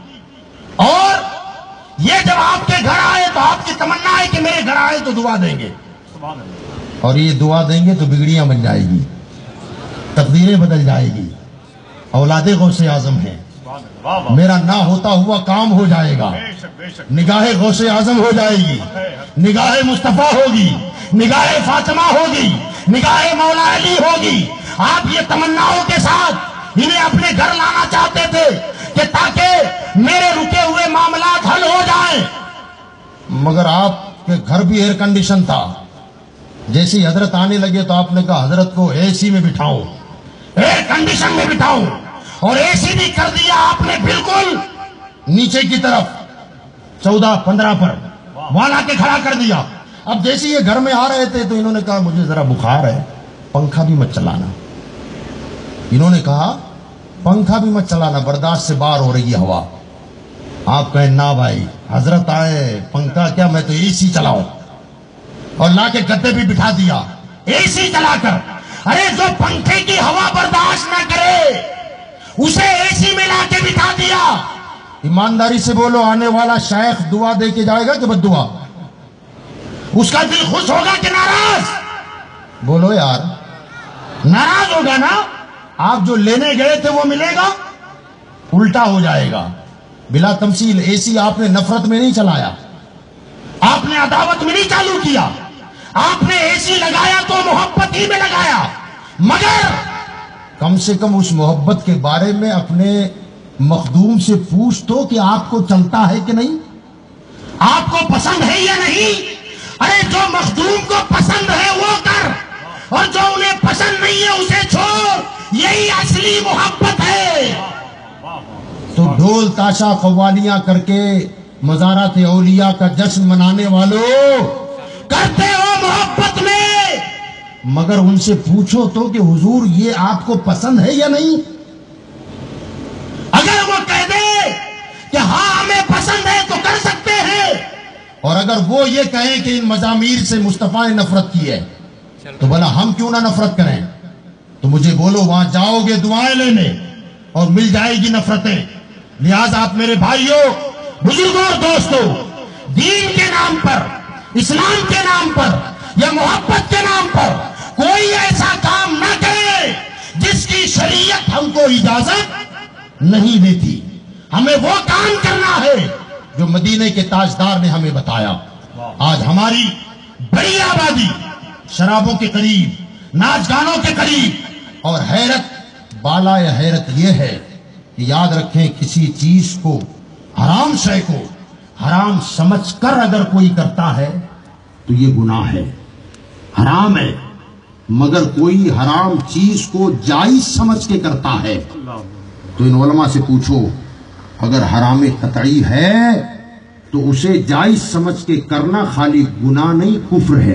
اور یہ جب آپ کے گھر آئے تو آپ کی تمنا ہے کہ میرے گھر آئے تو دعا دیں گے, اور یہ دعا دیں گے تو بگڑیاں بن جائے گی, تقدیریں بدل جائے گی. اولاد غوث اعظم ہیں, میرا نہ ہوتا ہوا کام ہو جائے گا, نگاہ غوث اعظم ہو جائے گی, نگاہ مصطفیٰ ہوگی, نگاہ فاطمہ ہوگی, نگاہ مولا علی ہوگی. آپ یہ تمناؤں کے ساتھ انہیں اپنے گھر لانا چاہتے تھے کہ تاکہ میرے رکے ہوئے معاملات حل ہو جائیں, مگر آپ کے گھر بھی ایئر کنڈیشن تھا. جیسے حضرت آنے لگے تو آپ نے کہا حضرت کو اے سی میں بٹھاؤں, ایئر کنڈیشن میں بٹھاؤں, اور اے سی بھی کر دیا آپ نے بالکل نیچے کی طرف چودہ پندرہ پر وہاں لا کے کھڑا کر دیا. اب جیسے یہ گھر میں آ رہے تھے تو انہوں نے کہا مجھے ذرا بخار ہے, پنکھا بھی مت چلانا. انہوں نے کہا پنکھا بھی مت چلانا, برداشت سے باہر ہو رہی ہے ہوا. آپ کہیں نا بھائی, حضرت آئے, پنکھا کیا, میں تو اے سی چلاؤں, اور لا کے گدے بھی بٹھا دیا اے سی چلا کر. ارے جو پنکھے کی ہوا برداشت نہ کرے اسے اے سی میں لا کے بٹھا دیا. ایمانداری سے بولو, آنے والا شیخ دعا دے کے جائے گا کہ بد دعا؟ اس کا دل خوش ہوگا کہ ناراض؟ بولو یار, ناراض ہوگا نا. آپ جو لینے گئے تھے وہ ملے گا, الٹا ہو جائے گا. بلا تمثیل اے سی آپ نے نفرت میں نہیں چلایا, آپ نے عداوت میں نہیں چالو کیا, آپ نے اے سی لگایا تو محبت ہی میں لگایا, مگر کم سے کم اس محبت کے بارے میں اپنے مخدوم سے پوچھ تو کہ آپ کو چلتا ہے کہ نہیں, آپ کو پسند ہے یا نہیں. ارے جو مخدوم کو پسند ہے وہ کر, اور جو انہیں پسند نہیں ہے اسے چھوڑ. یہی اصلی محبت ہے. تو ڈھول تاشا قوالیاں کر کے مزارات اولیاء کا جشن منانے والوں کرتے ہو محبت میں, مگر ان سے پوچھو تو کہ حضور یہ آپ کو پسند ہے یا نہیں. اگر وہ کہہ دے کہ ہاں ہمیں پسند ہے تو کر سکتے ہیں, اور اگر وہ یہ کہیں کہ ان مزامیر سے مصطفیٰ نے نفرت کی ہے تو بھلا ہم کیوں نہ نفرت کریں. تو مجھے بولو, وہاں جاؤ گے دعائیں لینے اور مل جائے گی نفرتیں. لہٰذا آپ میرے بھائیوں, بزرگوں اور دوستوں, دین کے نام پر, اسلام کے نام پر یا محبت کے نام پر کوئی ایسا کام نہ کرے جس کی شریعت ہم کو اجازت نہیں دیتی. ہمیں وہ کام کرنا ہے جو مدینے کے تاجدار نے ہمیں بتایا. آج ہماری بڑی آبادی شرابوں کے قریب, ناچ گانوں کے قریب, اور حیرت بالا یا حیرت یہ ہے کہ یاد رکھیں کسی چیز کو, حرام شے کو حرام سمجھ کر اگر کوئی کرتا ہے تو یہ گناہ ہے, حرام ہے. مگر کوئی حرام چیز کو جائز سمجھ کے کرتا ہے تو ان علماء سے پوچھو, اگر حرام قطعی ہے تو اسے جائز سمجھ کے کرنا خالی گناہ نہیں کفر ہے.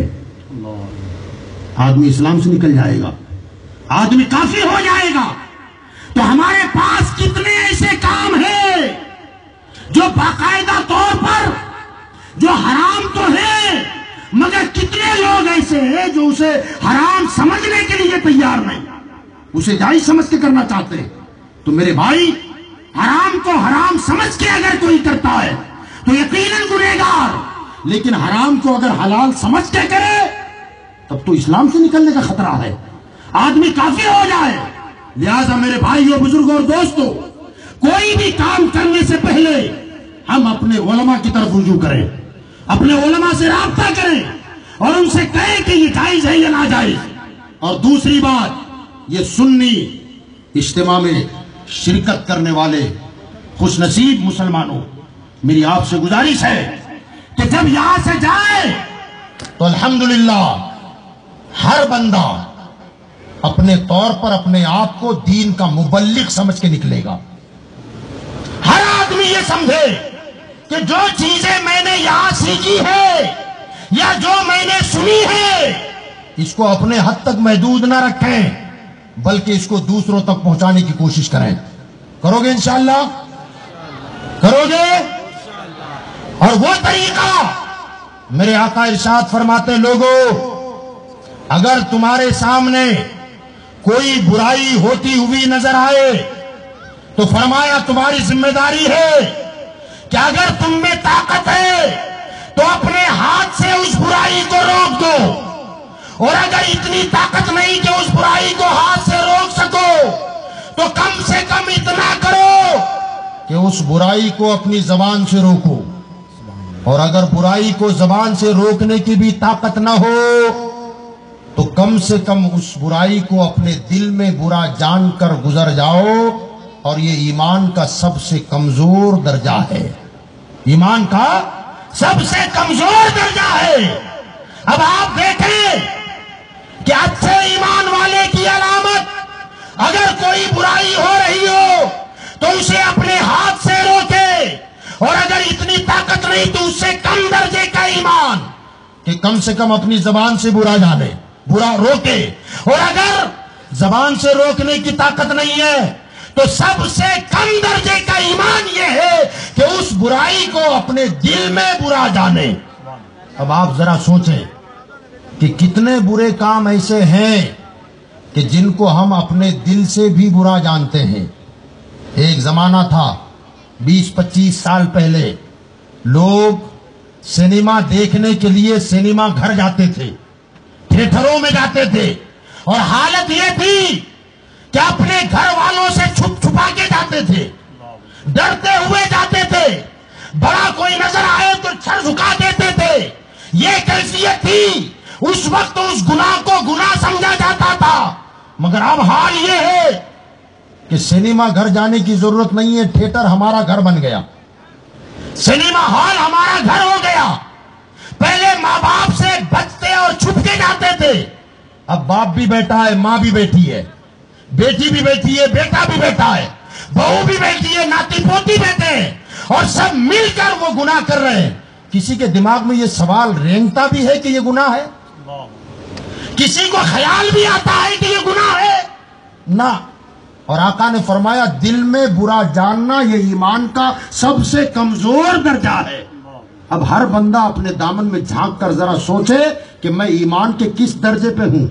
آدمی اسلام سے نکل جائے گا, آدمی کافر ہو جائے گا. تو ہمارے پاس کتنے ایسے کام ہیں جو باقاعدہ طور پر جو حرام تو ہے, مگر کتنے لوگ ایسے ہیں جو اسے حرام سمجھنے کے لیے تیار نہیں, اسے جائز سمجھ کے کرنا چاہتے ہیں. تو میرے بھائی, حرام کو حرام سمجھ کے اگر کوئی کرتا ہے تو یقیناً گنہگار, لیکن حرام کو اگر حلال سمجھ کے کرے تب تو اسلام سے نکلنے کا خطرہ ہے, آدمی کافر ہو جائے. لہذا میرے بھائیوں, بزرگوں اور دوستوں, کوئی بھی کام کرنے سے پہلے ہم اپنے علماء کی طرف رجوع کریں, اپنے علماء سے رابطہ کریں اور ان سے کہیں کہ یہ جائز ہے یا ناجائز. اور دوسری بات, یہ سنی اجتماع میں شرکت کرنے والے خوش نصیب مسلمانوں, میری آپ سے گزارش ہے کہ جب یہاں سے جائے تو الحمدللہ ہر بندہ اپنے طور پر اپنے آپ کو دین کا مبلغ سمجھ کے نکلے گا. ہر آدمی یہ سمجھے کہ جو چیزیں میں نے یہاں سیکھی ہے یا جو میں نے سنی ہے اس کو اپنے حد تک محدود نہ رکھیں, بلکہ اس کو دوسروں تک پہنچانے کی کوشش کریں. کرو گے انشاءاللہ؟ کرو گے؟ اور وہ طریقہ میرے آقا ارشاد فرماتے لوگوں اگر تمہارے سامنے کوئی برائی ہوتی ہوئی نظر آئے تو فرمایا تمہاری ذمہ داری ہے کہ اگر تم میں طاقت ہے تو اپنے ہاتھ سے اس برائی کو روک دو، اور اگر اتنی طاقت نہیں کہ اس برائی کو ہاتھ سے روک سکو تو کم سے کم اتنا کرو کہ اس برائی کو اپنی زبان سے روکو، اور اگر برائی کو زبان سے روکنے کی بھی طاقت نہ ہو تو کم سے کم اس برائی کو اپنے دل میں برا جان کر گزر جاؤ، اور یہ ایمان کا سب سے کمزور درجہ ہے، ایمان کا سب سے کمزور درجہ ہے۔ اب آپ دیکھیں کہ اچھے ایمان والے کی علامت اگر کوئی برائی ہو رہی ہو تو اسے اپنے ہاتھ سے روکے، اور اگر اتنی طاقت نہیں تو اس سے کم درجے کا ایمان کہ کم سے کم اپنی زبان سے برا جانے، برا روکے، اور اگر زبان سے روکنے کی طاقت نہیں ہے تو سب سے کم درجے کا ایمان یہ ہے کہ اس برائی کو اپنے دل میں برا جانے۔ اب آپ ذرا سوچیں کہ کتنے برے کام ایسے ہیں کہ جن کو ہم اپنے دل سے بھی برا جانتے ہیں۔ ایک زمانہ تھا بیس پچیس سال پہلے، لوگ سینما دیکھنے کے لیے سینما گھر جاتے تھے، تھیٹروں میں جاتے تھے، اور حالت یہ تھی کہ اپنے گھر والوں سے چھپ چھپا کے جاتے تھے، ڈرتے ہوئے جاتے تھے، بڑا کوئی نظر آئے تو سر جھکا دیتے تھے۔ یہ کیفیت تھی، اس وقت اس گناہ کو گناہ سمجھا جاتا تھا، مگر اب حال یہ ہے کہ سینما گھر جانے کی ضرورت نہیں ہے، تھیٹر ہمارا گھر بن گیا، سینما ہال ہمارا گھر ہو گیا۔ پہلے ماں باپ سے بچتے اور چھپ کے جاتے تھے، اب باپ بھی بیٹھا ہے، ماں بھی بیٹھی ہے، بیٹی بھی بیٹھی ہے، بیٹا بھی بیٹھا ہے، بہو بھی بیٹھی ہے، ناتی پوتی بیٹھے ہیں، اور سب مل کر وہ گناہ کر رہے ہیں۔ کسی کے دماغ میں یہ سوال رینگتا بھی ہے کہ یہ گناہ ہے؟ کسی کو خیال بھی آتا ہے کہ یہ گناہ ہے؟ نہ۔ اور آقا نے فرمایا دل میں برا جاننا یہ ایمان کا سب سے کمزور درجہ ہے۔ اب ہر بندہ اپنے دامن میں جھانک کر ذرا سوچے کہ میں ایمان کے کس درجے پہ ہوں،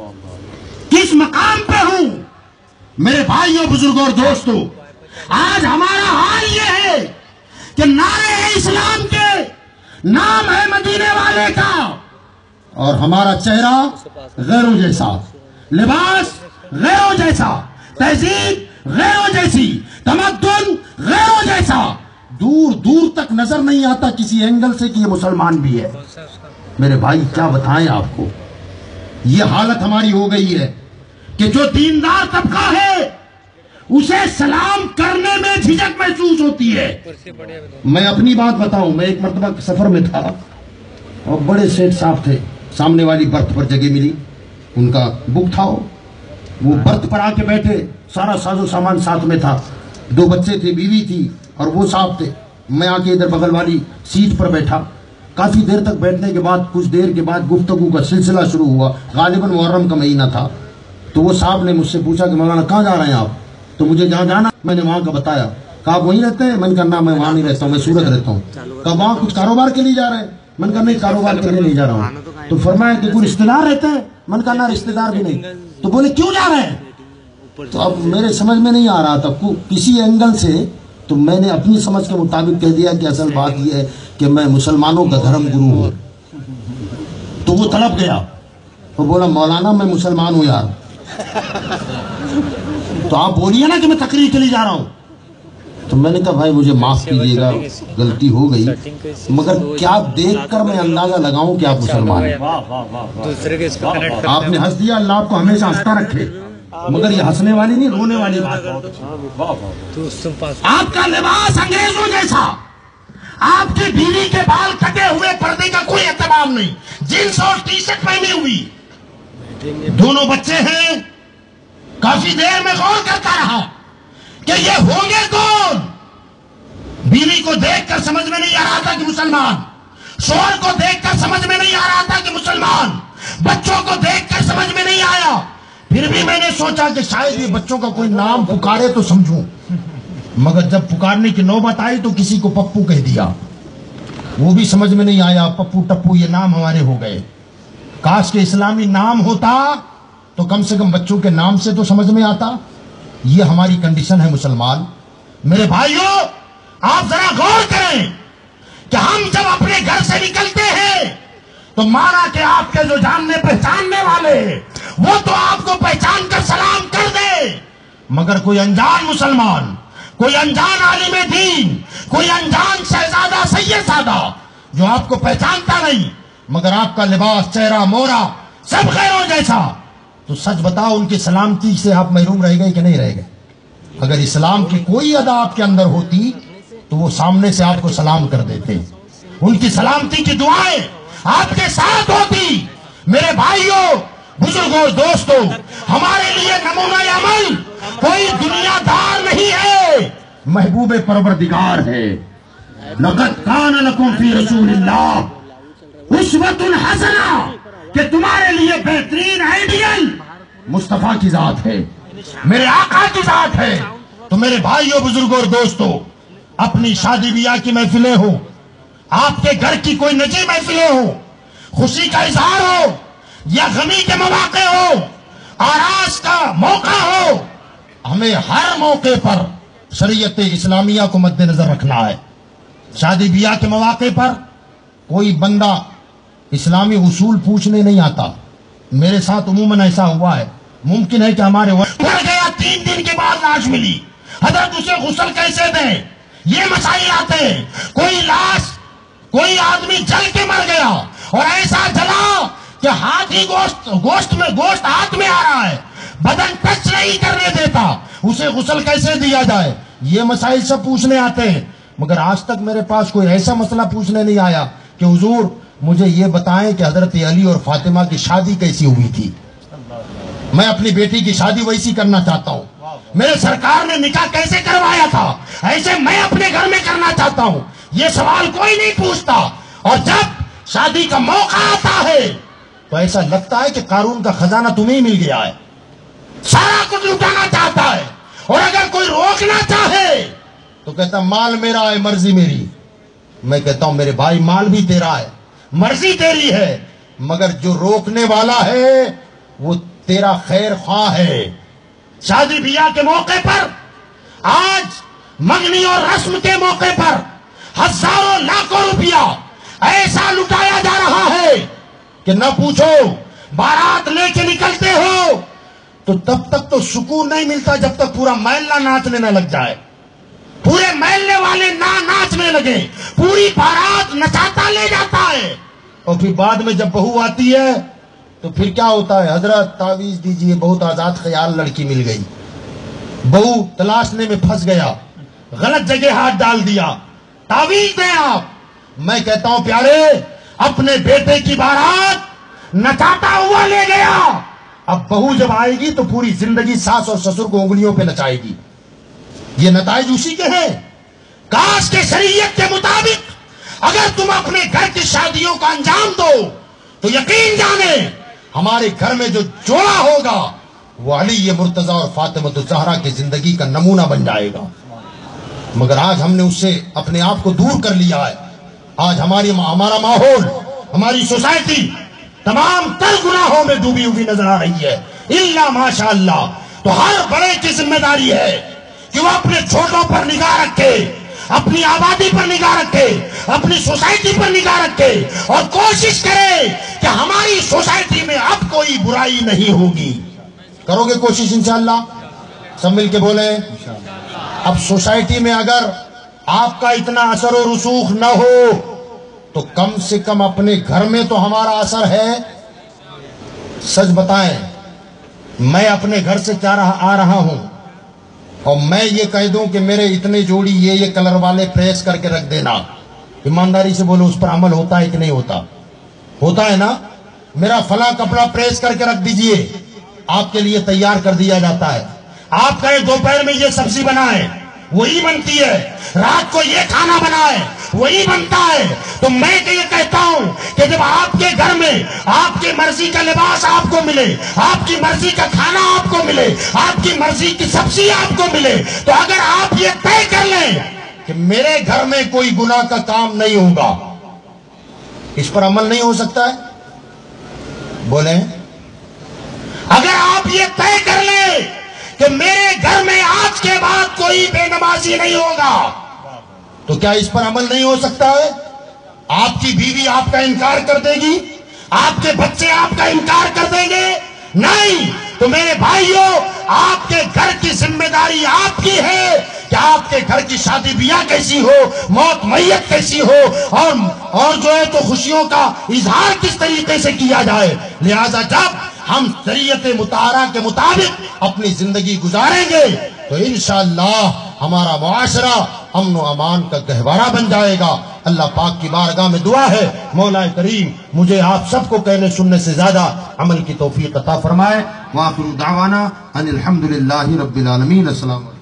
کس مقام پہ ہوں۔ میرے بھائیوں، بزرگوں اور دوستوں، آج ہمارا حال یہ ہے کہ نعرے اسلام کے نام ہے مدینے والے کا، اور ہمارا چہرہ غیروں جیسا، لباس غیروں جیسا، تہذیب غیروں جیسی، تمدن غیروں جیسا، دور دور تک نظر نہیں آتا کسی اینگل سے کہ یہ مسلمان بھی ہے۔ میرے بھائی کیا بتائیں آپ کو، یہ حالت ہماری ہو گئی ہے کہ جو دیندار طبقہ ہے اسے سلام کرنے میں جھجک محسوس ہوتی ہے۔ میں اپنی بات بتاؤں، میں ایک مرتبہ سفر میں تھا اور بڑے سیٹ صاحب تھے، سامنے والی برتھ پر جگہ ملی، ان کا بک تھا، وہ برتھ پر آ کے بیٹھے، سارا ساز و سامان ساتھ میں تھا، دو بچے تھے، بیوی تھی، اور وہ صاحب تھے۔ میں آ کے ادھر بغل والی سیٹ پر بیٹھا، کافی دیر تک بیٹھنے کے بعد کچھ دیر کے بعد گفتگو کا سلسلہ شروع ہوا، غالباً محرم کا مہینہ تھا۔ تو وہ صاحب نے مجھ سے پوچھا کہ مولانا کہاں جا رہے ہیں آپ؟ تو مجھے جہاں جانا میں نے وہاں کا بتایا۔ کہا آپ وہیں رہتے ہیں؟ میں نے کہا نہ، میں وہاں نہیں رہتا ہوں، میں سورت رہتا ہوں۔ کہا وہاں کچھ کاروبار کے لیے جا رہے ہیں؟ میں نے کہا نہیں، کاروبار کے لیے نہیں جا رہا ہوں۔ تو فرمایا کہ کوئی رشتہ دار رہتے ہیں؟ میں نے کہا نہ، رشتہ دار بھی نہیں۔ تو بولے کیوں جا رہے ہیں؟ تو اب میرے سمجھ میں نہیں آ رہا تھا کسی اینگل سے، تو میں نے اپنی سمجھ کے مطابق کہہ دیا کہ اصل بات یہ ہے کہ میں مسلمانوں کا دھرم گرو ہوں۔ تو وہ تڑپ گیا، وہ بولا مولانا میں مسلمان ہوں یار۔ تو آپ بولیے نا کہ میں تقریر کے لیے جا رہا ہوں۔ تو میں نے کہا بھائی مجھے معاف کیجیے گا، غلطی ہو گئی، مگر کیا دیکھ کر میں اندازہ لگاؤں کہ آپ مسلمان ہیں؟ آپ نے ہنس دیا، اللہ آپ کو ہمیشہ ہنستا رکھے، مگر یہ ہنسنے والی نہیں، رونے والی بات۔ آپ کا لباس انگریزوں جیسا، آپ کی بیوی کے بال کٹے ہوئے، پردے کا کوئی اہتمام نہیں، جینس اور ٹی شرٹ پہنی ہوئی، دونوں بچے ہیں۔ کافی دیر میں غور کرتا رہا کہ یہ ہوں گے کون؟ بیوی کو دیکھ کر سمجھ میں نہیں آ رہا تھا کہ مسلمان، شوہر کو دیکھ کر سمجھ میں نہیں آ رہا تھا کہ مسلمان، بچوں کو دیکھ کر سمجھ میں نہیں آیا۔ پھر بھی میں نے سوچا کہ شاید یہ بچوں کا کوئی نام پکارے تو سمجھوں، مگر جب پکارنے کی نوبت آئی تو کسی کو پپو کہہ دیا۔ وہ بھی سمجھ میں نہیں آیا. پپو ٹپو یہ نام ہمارے ہو گئے. کاش کے اسلامی نام ہوتا تو کم سے کم بچوں کے نام سے تو سمجھ میں آتا. یہ ہماری کنڈیشن ہے مسلمان. میرے بھائیوں آپ ذرا غور کریں کہ ہم جب اپنے گھر سے نکلتے ہیں تو مانا کہ آپ کے جو جاننے پہچاننے والے وہ تو آپ کو پہچان کر سلام کر دے, مگر کوئی انجان مسلمان, کوئی انجان عالم دین, کوئی انجان شہزادہ سید سادہ جو آپ کو پہچانتا نہیں مگر آپ کا لباس, چہرہ, مورا سب غیروں جیسا, تو سچ بتاؤ ان کی سلامتی سے آپ محروم رہ گئے کہ نہیں رہ گئے؟ اگر اسلام کی کوئی ادا آپ کے اندر ہوتی تو وہ سامنے سے آپ کو سلام کر دیتے. ان کی سلامتی کی دعائیں آپ کے ساتھ ہوتی. میرے بھائیوں, بزرگوں, دوستوں, ہمارے لیے نمونہ عمل کوئی دنیا دار نہیں ہے, محبوب پروردگار ہے. لقد کان لکم فی رسول اللہ اسوۃ حسنہ, کہ تمہارے لیے بہترین آئیڈیل مصطفیٰ کی ذات ہے, میرے آقا کی ذات ہے. تو میرے بھائیوں, بزرگوں اور دوستوں, اپنی شادی بیاہ کی محفلیں ہوں, آپ کے گھر کی کوئی نجی محفلیں ہوں, خوشی کا اظہار ہو یا غمی کے مواقع ہو, آراس کا موقع ہو, ہمیں ہر موقع پر شریعت اسلامیہ کو مد نظر رکھنا ہے. شادی بیاہ کے مواقع پر کوئی بندہ اسلامی اصول پوچھنے نہیں آتا. میرے ساتھ عموماً ایسا ہوا ہے, ممکن ہے کہ ہمارے وقت مر گیا, تین دن کے بعد لاش ملی, حضرت اسے غسل کیسے دیں, یہ مسائل آتے ہیں. کوئی لاش, کوئی آدمی جل کے مر گیا اور ایسا جلا کہ ہاتھ ہی گوشت گوشت میں گوشت ہاتھ میں آ رہا ہے, بدن ٹچ نہیں کرنے دیتا, اسے غسل کیسے دیا جائے, یہ مسائل سب پوچھنے آتے ہیں. مگر آج تک میرے پاس کوئی ایسا مسئلہ پوچھنے نہیں آیا کہ حضور مجھے یہ بتائیں کہ حضرت علی اور فاطمہ کی شادی کیسی ہوئی تھی, میں اپنی بیٹی کی شادی ویسی کرنا چاہتا ہوں, میرے سرکار نے نکاح کیسے کروایا تھا ایسے میں اپنے گھر میں کرنا چاہتا ہوں. یہ سوال کوئی نہیں پوچھتا. اور جب شادی کا موقع آتا ہے تو ایسا لگتا ہے کہ قارون کا خزانہ تمہیں مل گیا ہے, سارا کچھ لٹانا چاہتا ہے. اور اگر کوئی روکنا چاہے تو کہتا مال میرا ہے, مرضی میری. میں کہتا ہوں میرے بھائی, مال بھی تیرا ہے, مرضی تیری ہے, مگر جو روکنے والا ہے وہ تیرا خیر خواہ ہے. شادی بیاہ کے موقع پر, آج منگنی اور رسم کے موقع پر ہزاروں لاکھوں روپیہ ایسا لٹایا جا رہا ہے کہ نہ پوچھو. بارات لے کے نکلتے ہو تو تب تک تو سکون نہیں ملتا جب تک پورا محلہ ناچنے نہ لگ جائے, پورے محلے والے نہ ناچنے لگے, پوری بارات نچاتا لے جاتا ہے. اور پھر بعد میں جب بہو آتی ہے تو پھر کیا ہوتا ہے, حضرت تعویذ دیجئے, بہت آزاد خیال لڑکی مل گئی. بہو تلاشنے میں پھنس گیا, غلط جگہ ہاتھ ڈال دیا, تعویذ دیں آپ. میں کہتا ہوں پیارے, اپنے بیٹے کی بارات نچاتا ہوا لے گیا, اب بہو جب آئے گی تو پوری زندگی ساس اور سسر کو انگلیوں پہ نچائے گی. یہ نتائج اسی کے ہیں. کاش کے شریعت کے مطابق اگر تم اپنے گھر کی شادیوں کا انجام دو تو یقین جانے ہمارے گھر میں جو جوڑا ہوگا وہ علی مرتضیٰ اور فاطمہ الزہرا کی زندگی کا نمونہ بن جائے گا. مگر آج ہم نے اس سے اپنے آپ کو دور کر لیا ہے. آج ہماری ہمارا ماحول, ہماری سوسائٹی تمام تر گناہوں میں ڈوبی ہوئی نظر آ رہی ہے, الا ماشاء اللہ. تو ہر بڑے کی ذمہ داری ہے کہ وہ اپنے چھوٹوں پر نگاہ رکھے, اپنی آبادی پر نگاہ رکھے, اپنی سوسائٹی پر نگاہ رکھے, اور کوشش کرے کہ ہماری سوسائٹی میں اب کوئی برائی نہیں ہوگی. کرو گے کوشش انشاءاللہ؟ سب مل کے بولیں. اب سوسائٹی میں اگر آپ کا اتنا اثر و رسوخ نہ ہو تو کم سے کم اپنے گھر میں تو ہمارا اثر ہے. سچ بتائیں, میں اپنے گھر سے کیا رہا آ رہا ہوں اور میں یہ کہہ دوں کہ میرے اتنے جوڑی یہ یہ کلر والے پریس کر کے رکھ دینا, ایمانداری سے بولو اس پر عمل ہوتا ہے کہ نہیں ہوتا؟ ہوتا ہے نا. میرا فلاں کپڑا پریس کر کے رکھ دیجئے, آپ کے لیے تیار کر دیا جاتا ہے. آپ کہیں دوپہر میں یہ سبزی بنائیں, وہی بنتی ہے. رات کو یہ کھانا بنائے, وہی بنتا ہے. تو میں یہ کہتا ہوں کہ جب آپ کے گھر میں آپ کی مرضی کا لباس آپ کو ملے, آپ کی مرضی کا کھانا آپ کو ملے, آپ کی مرضی کی سبزی آپ کو ملے, تو اگر آپ یہ طے کر لیں کہ میرے گھر میں کوئی گناہ کا کام نہیں ہوگا اس پر عمل نہیں ہو سکتا ہے؟ بولیں اگر آپ یہ طے کر لیں کہ میرے گھر میں آج کے بعد کوئی بے نمازی نہیں ہوگا تو کیا اس پر عمل نہیں ہو سکتا ہے؟ آپ کی بیوی آپ کا انکار کر دے گی؟ آپ کے بچے آپ کا انکار کر دیں گے؟ نہیں. تو میرے بھائیوں آپ کے گھر کی ذمہ داری آپ کی ہے کہ آپ کے گھر کی شادی بیاہ کیسی ہو, موت میت کیسی ہو, اور اور جو ہے تو خوشیوں کا اظہار کس طریقے سے کیا جائے. لہذا جب ہم شریعت مطہرہ کے مطابق اپنی زندگی گزاریں گے تو انشاءاللہ ہمارا معاشرہ امن و امان کا گہوارہ بن جائے گا. اللہ پاک کی بارگاہ میں دعا ہے مولا کریم مجھے آپ سب کو کہنے سننے سے زیادہ عمل کی توفیق عطا فرمائے. وآخر دعوانا ان الحمدللہ رب العالمین. السلام علیکم.